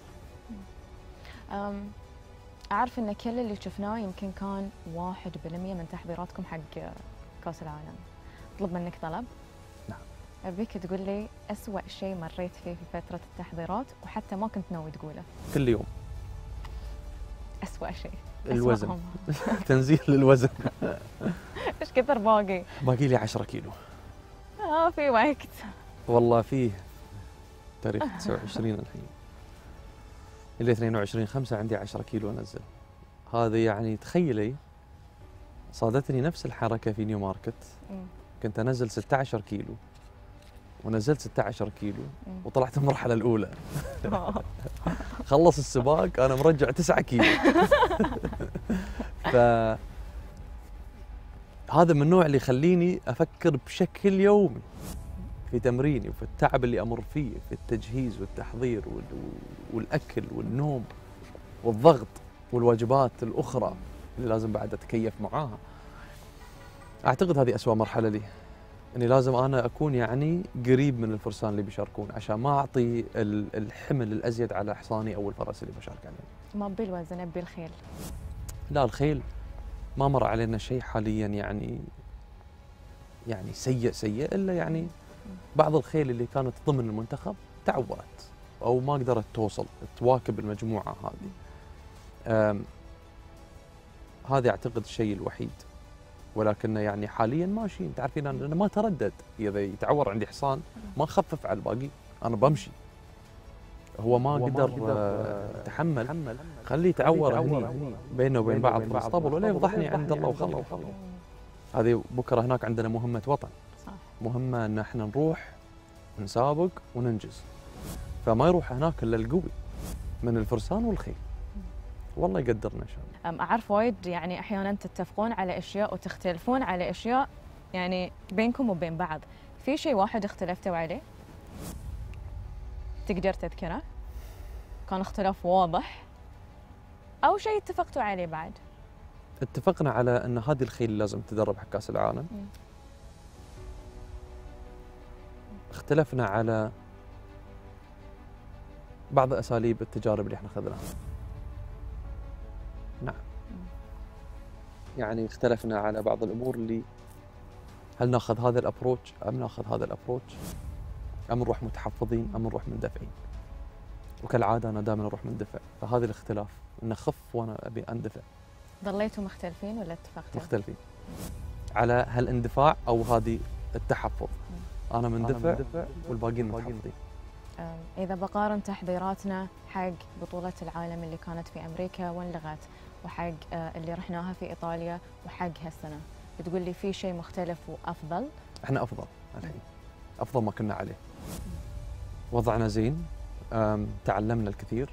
اعرف ان كل اللي شفناه يمكن كان 1% من تحضيراتكم حق كاس العالم. اطلب منك طلب. نعم. ابيك تقول لي اسوأ شيء مريت فيه في فتره التحضيرات وحتى ما كنت ناوي تقوله. كل يوم. اسوأ شيء. الوزن. تنزيل الوزن. ايش كثر باقي؟ باقي لي 10 كيلو. في وقت. والله فيه تاريخ 29 الحين. اللي 22/5 عندي 10 كيلو انزل. هذا يعني تخيلي صادتني نفس الحركه في نيو ماركت. كنت انزل 16 كيلو ونزلت 16 كيلو وطلعت المرحله الاولى. خلص السباق انا مرجع 9 كيلو. ف هذا من النوع اللي يخليني افكر بشكل يومي في تمريني وفي التعب اللي امر فيه في التجهيز والتحضير والاكل والنوم والضغط والواجبات الاخرى اللي لازم بعد اتكيف معاها. اعتقد هذه اسوأ مرحله لي. اني لازم انا اكون يعني قريب من الفرسان اللي بيشاركون عشان ما اعطي الحمل الازيد على حصاني او الفرس اللي بشارك عليه. ما بالوزن، ابي الخيل. لا الخيل ما مر علينا شيء حاليا يعني سيء الا يعني بعض الخيل اللي كانت ضمن المنتخب تعورت او ما قدرت تواكب المجموعه هذه. هذا اعتقد الشيء الوحيد، ولكن يعني حاليا ماشي. تعرفين انا ما تردد، اذا يتعور عندي حصان ما اخفف على الباقي، انا بمشي. هو ما قدر يتحمل، خليه يتعور هني بينه وبين بعض في الاسطبل ولا يفضحني عند الله وخلق. هذه بكره هناك عندنا مهمه وطن، صح. مهمه ان احنا نروح نسابق وننجز، فما يروح هناك الا القوي من الفرسان والخيل. والله يقدرنا ان شاء الله. اعرف وايد يعني احيانا تتفقون على اشياء وتختلفون على اشياء يعني بينكم وبين بعض، في شيء واحد اختلفتوا عليه تقدر تذكره؟ كان اختلاف واضح او شيء اتفقتوا عليه بعد؟ اتفقنا على ان هذه الخيل لازم تدرب حق كاس العالم. اختلفنا على بعض اساليب التجارب اللي احنا اخذناها. نعم. يعني اختلفنا على بعض الامور اللي هل ناخذ هذا الابروتش ام ناخذ هذا الابروتش، ام نروح متحفظين ام نروح مندفعين. وكالعاده انا دائما اروح مندفع، فهذا الاختلاف ان اخف وانا ابي اندفع. ظليتوا مختلفين ولا اتفقتوا؟ مختلفين على هالاندفاع او هذه التحفظ. انا مندفع والباقيين متحفظين. إذا بقارن تحضيراتنا حق بطولة العالم اللي كانت في أمريكا وانلغت وحق اللي رحناها في إيطاليا وحق هالسنة، بتقول لي في شيء مختلف وأفضل؟ احنا أفضل الحين، أفضل ما كنا عليه. وضعنا زين، تعلمنا الكثير،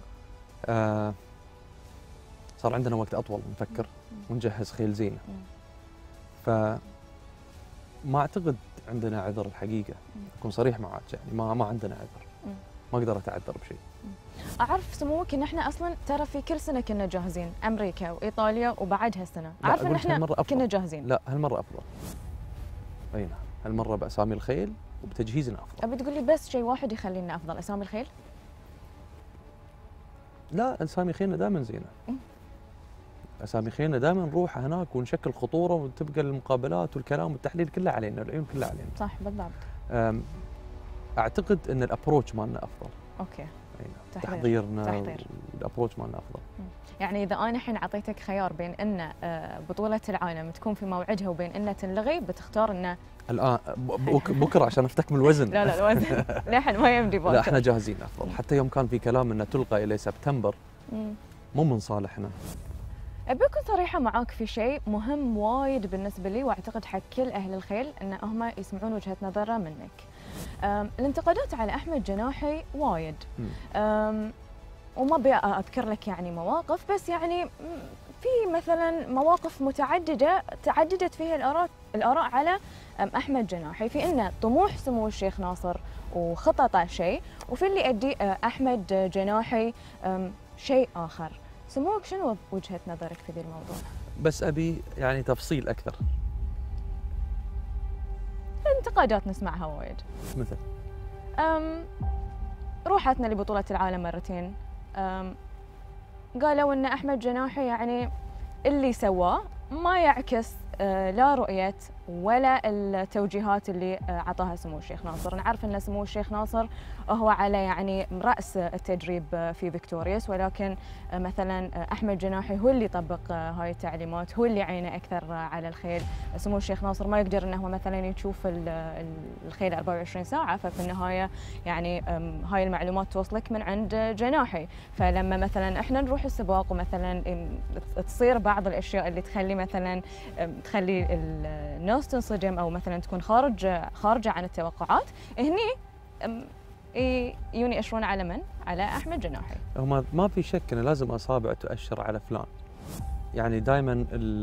صار عندنا وقت أطول نفكر ونجهز خيل زينة. فما أعتقد عندنا عذر الحقيقة، أكون صريح معك يعني ما عندنا عذر، ما أقدر أتعذر بشيء. أعرف سموك إن إحنا أصلاً ترى في كل سنة كنا جاهزين، أمريكا وإيطاليا وبعد هالسنة، أعرف إن إحنا كنا جاهزين. لا هالمرة أفضل. أي نعم، هالمرة بأسامي الخيل وبتجهيزنا أفضل. أبي تقول لي بس شيء واحد يخلينا أفضل، أسامي الخيل؟ لا أسامي خيلنا دائما زينة. أسامي خيلنا دائما نروح هناك ونشكل خطورة وتبقى المقابلات والكلام والتحليل كله علينا، العيون كلها علينا. صح بالضبط. أعتقد أن الأبروتش مالنا أفضل. أوكي. تحضيرنا والأبروتش مالنا أفضل. يعني إذا أنا الحين أعطيتك خيار بين أن بطولة العالم تكون في موعدها وبين أن تنلغي، بتختار أنه الآن بكرة عشان نفتك من الوزن؟ لا الوزن لحن ما يمدي بكرة. لا احنا جاهزين أفضل، حتى يوم كان في كلام أنها تلقى إلى سبتمبر مو من صالحنا. أبي أكون صريحة معاك في شيء مهم وايد بالنسبة لي، وأعتقد حق كل أهل الخيل أن هم يسمعون وجهة نظره منك. الانتقادات على أحمد جناحي وايد، وما أبي أذكر لك يعني مواقف، بس يعني في مثلا مواقف متعددة تعددت فيها الآراء على أحمد جناحي، في أن طموح سمو الشيخ ناصر وخططه شيء، وفي اللي يؤدي أحمد جناحي شيء آخر. سموك شنو وجهة نظرك في ذي الموضوع؟ بس أبي يعني تفصيل أكثر. الانتقادات نسمعها وايد. مثل؟ روحتنا لبطولة العالم مرتين، قالوا ان احمد جناحي يعني اللي سواه ما يعكس لا رؤية ولا التوجيهات اللي عطاها سمو الشيخ ناصر. نعرف ان سمو الشيخ ناصر هو على يعني رأس التدريب في فيكتوريوس، ولكن مثلا احمد جناحي هو اللي طبق هاي التعليمات، هو اللي عينه اكثر على الخيل. سمو الشيخ ناصر ما يقدر انه مثلا يشوف الخيل 24 ساعة، ففي النهاية يعني هاي المعلومات توصلك من عند جناحي. فلما مثلا احنا نروح السباق ومثلا تصير بعض الاشياء اللي تخلي مثلا تخلي الناس تنصدم او مثلا تكون خارجه عن التوقعات، هني يوني يأشرون على من؟ على احمد جناحي. هم ما في شك انه لازم اصابع تؤشر على فلان. يعني دائما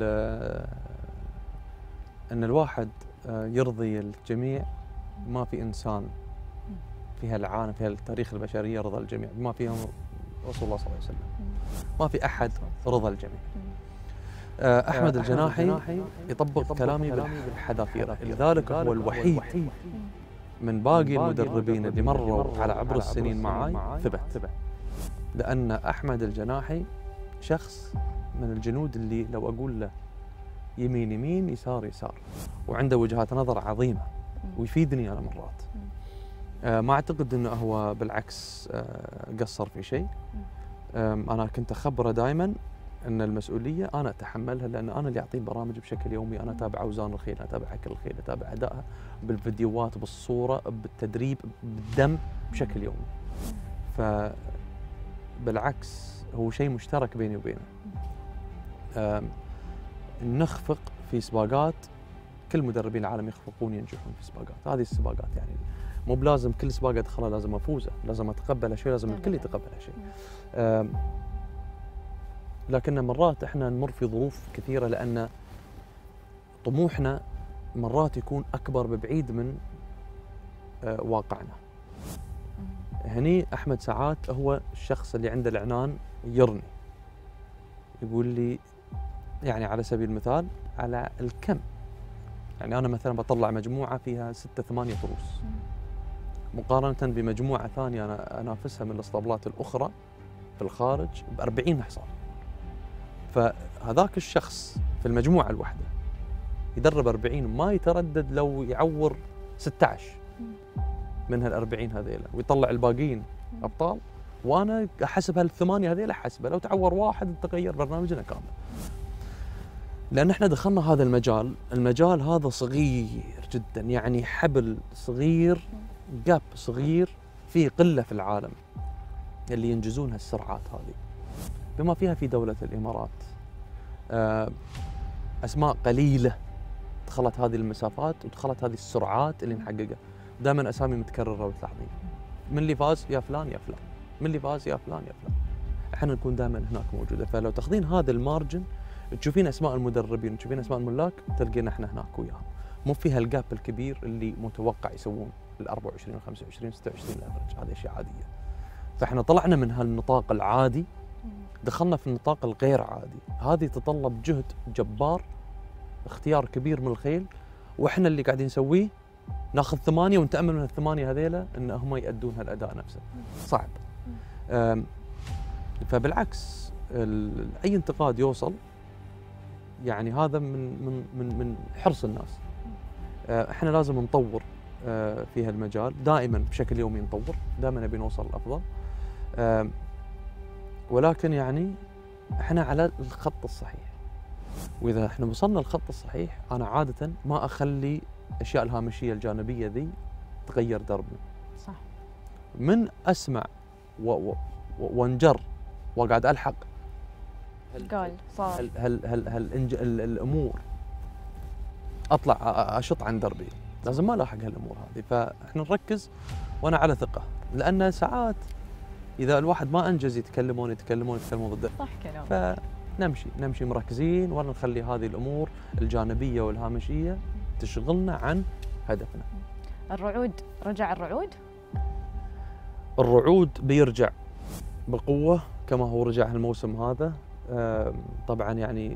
ان الواحد يرضي الجميع، ما في انسان في هالعالم في هالتاريخ البشريه يرضى الجميع، ما فيهم رسول الله صلى الله عليه وسلم. ما في احد رضى الجميع. أحمد الجناحي يطبق كلامي بالحذافير، لذلك هو الوحيد من باقي المدربين اللي مروا على عبر السنين معاي ثبت. لأن أحمد الجناحي شخص من الجنود اللي لو أقول له يمين يمين يسار يسار، وعنده وجهات نظر عظيمة ويفيدني أنا مرات. ما أعتقد أنه هو بالعكس قصر في شيء. أنا كنت أخبره دائما أن المسؤولية أنا أتحملها، لأن أنا اللي أعطيه برامج بشكل يومي. أنا أتابع أوزان الخيل، أتابع أكل الخيل، أتابع أدائها بالفيديوهات، بالصورة، بالتدريب، بالدم بشكل يومي. فبالعكس هو شيء مشترك بيني وبينه. نخفق في سباقات، كل مدربين العالم يخفقون ينجحون في سباقات. هذه السباقات يعني مو بلازم كل سباقة أدخلها لازم أفوزه، لازم أتقبل شيء، لازم الكل يتقبل شيء. لكن مرات احنا نمر في ظروف كثيرة، لأن طموحنا مرات يكون أكبر ببعيد من واقعنا. هني أحمد ساعات هو الشخص اللي عنده العنان يرني، يقول لي يعني على سبيل المثال على الكم، يعني أنا مثلا بطلع مجموعة فيها 6-8 تروس مقارنة بمجموعة ثانية أنا أنافسها من الاسطبلات الأخرى في الخارج ب40 حصان. فهذاك الشخص في المجموعة الواحدة يدرب 40 ما يتردد لو يعور 16 من هال40 هذيلا ويطلع الباقيين أبطال، وأنا أحسب هال8 هذيلا أحسبه لو تعور واحد تغير برنامجنا كامل. لأن احنا دخلنا هذا المجال هذا صغير جدا، يعني حبل صغير، جاب صغير، في قلة في العالم اللي ينجزون هالسرعات هذه، بما فيها في دولة الإمارات أسماء قليلة دخلت هذه المسافات ودخلت هذه السرعات اللي نحققها. دائما أسامي متكررة وتلاحظين، من اللي فاز يا فلان يا فلان، من اللي فاز يا فلان يا فلان، احنا نكون دائما هناك موجودة. فلو تاخذين هذا المارجن تشوفين أسماء المدربين وتشوفين أسماء الملاك تلقينا احنا هناك وياهم، مو فيها الجاب الكبير اللي متوقع يسوون ال 24 25 26 الافرج، هذه اشياء عاديه. فاحنا طلعنا من هالنطاق العادي دخلنا في النطاق الغير عادي، هذه تتطلب جهد جبار، اختيار كبير من الخيل، واحنا اللي قاعدين نسويه ناخذ 8 ونتامل من ال8 هذيلا ان هم يأدون هالاداء نفسه، صعب. فبالعكس اي انتقاد يوصل يعني هذا من حرص الناس. احنا لازم نطور في هالمجال دائما بشكل يومي، نطور دائما نبي نوصل الافضل، ولكن يعني احنا على الخط الصحيح، واذا احنا وصلنا للخط الصحيح انا عاده ما اخلي الاشياء الهامشيه الجانبيه ذي تغير دربنا. صح. من اسمع وانجر وقاعد الحق قال صار الامور اطلع اشط عن دربي، لازم ما الاحق هالامور هذه. فاحنا نركز وانا على ثقه، لان ساعات اذا الواحد ما انجز يتكلمون ضده. صح كلام. فنمشي مركزين ولا نخلي هذه الامور الجانبيه والهامشيه تشغلنا عن هدفنا. الرعود، رجع الرعود بيرجع بقوه كما هو رجع هالموسم هذا. طبعا يعني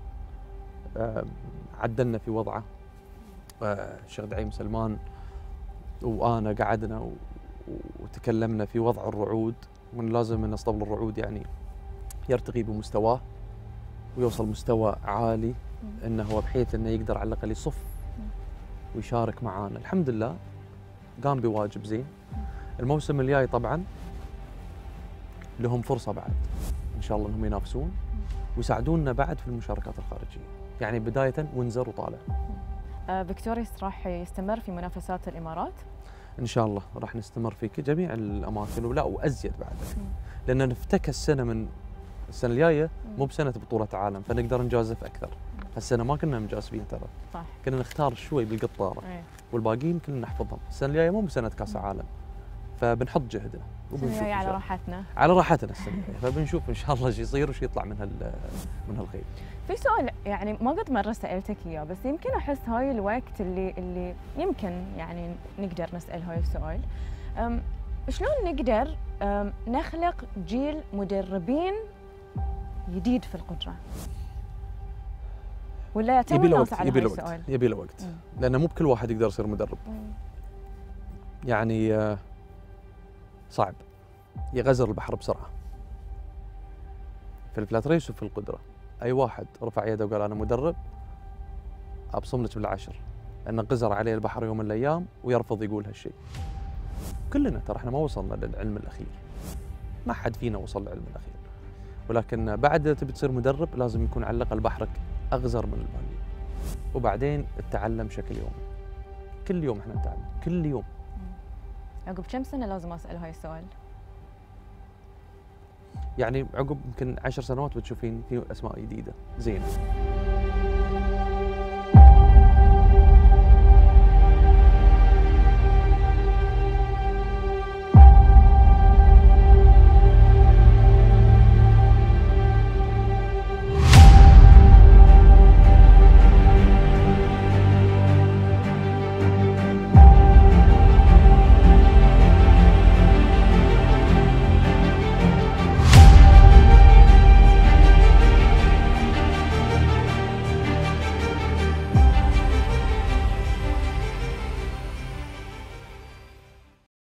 عدلنا في وضعه. الشيخ دعيم سلمان وانا قعدنا وتكلمنا في وضع الرعود، وان لازم ان اسطبل الرعود يعني يرتقي بمستواه ويوصل مستوى عالي، انه هو بحيث انه يقدر على الاقل يصف ويشارك معانا. الحمد لله قام بواجب زين. الموسم الجاي طبعا لهم فرصه بعد ان شاء الله انهم ينافسون ويساعدونا بعد في المشاركات الخارجيه، يعني بدايه وينزر وطالع. فيكتوريوس راح يستمر في منافسات الامارات؟ ان شاء الله راح نستمر في جميع الاماكن ولا وازيد بعد، لان نفتك السنه من السنه الجايه مو بسنه بطوله عالم، فنقدر نجازف اكثر. هالسنه ما كنا مجازفين ترى، صح، كنا نختار شوي بالقطاره والباقيين كنا نحفظهم. السنه الجايه مو بسنه كاس عالم، فبنحط جهدنا وبنشوف على راحتنا السنه الجايه، فبنشوف ان شاء الله ايش يصير وش يطلع من هالخيل. في سؤال يعني ما قد مره سالتك اياه، بس يمكن احس هاي الوقت اللي يمكن يعني نقدر نسال هاي السؤال. شلون نقدر نخلق جيل مدربين جديد في القدره؟ ولا تو يبي له الناس وقت، على يبي هاي له وقت، السؤال؟ يبي له وقت، لانه مو بكل واحد يقدر يصير مدرب. يعني صعب، يغزر البحر بسرعه في الفلات ريس وفي القدره. اي واحد رفع يده وقال انا مدرب ابصم لك بالعشر، لانه غزر عليه البحر يوم من الايام ويرفض يقول هالشيء. كلنا ترى احنا ما وصلنا للعلم الاخير، ما حد فينا وصل للعلم الاخير، ولكن بعد تبي تصير مدرب لازم يكون على الاقل بحرك اغزر من الباقي، وبعدين تتعلم بشكل يومي. كل يوم احنا نتعلم، كل يوم. عقب كم سنه لازم اسال هاي السؤال؟ يعني عقب يمكن 10 سنوات بتشوفين في اسماء جديده زينه.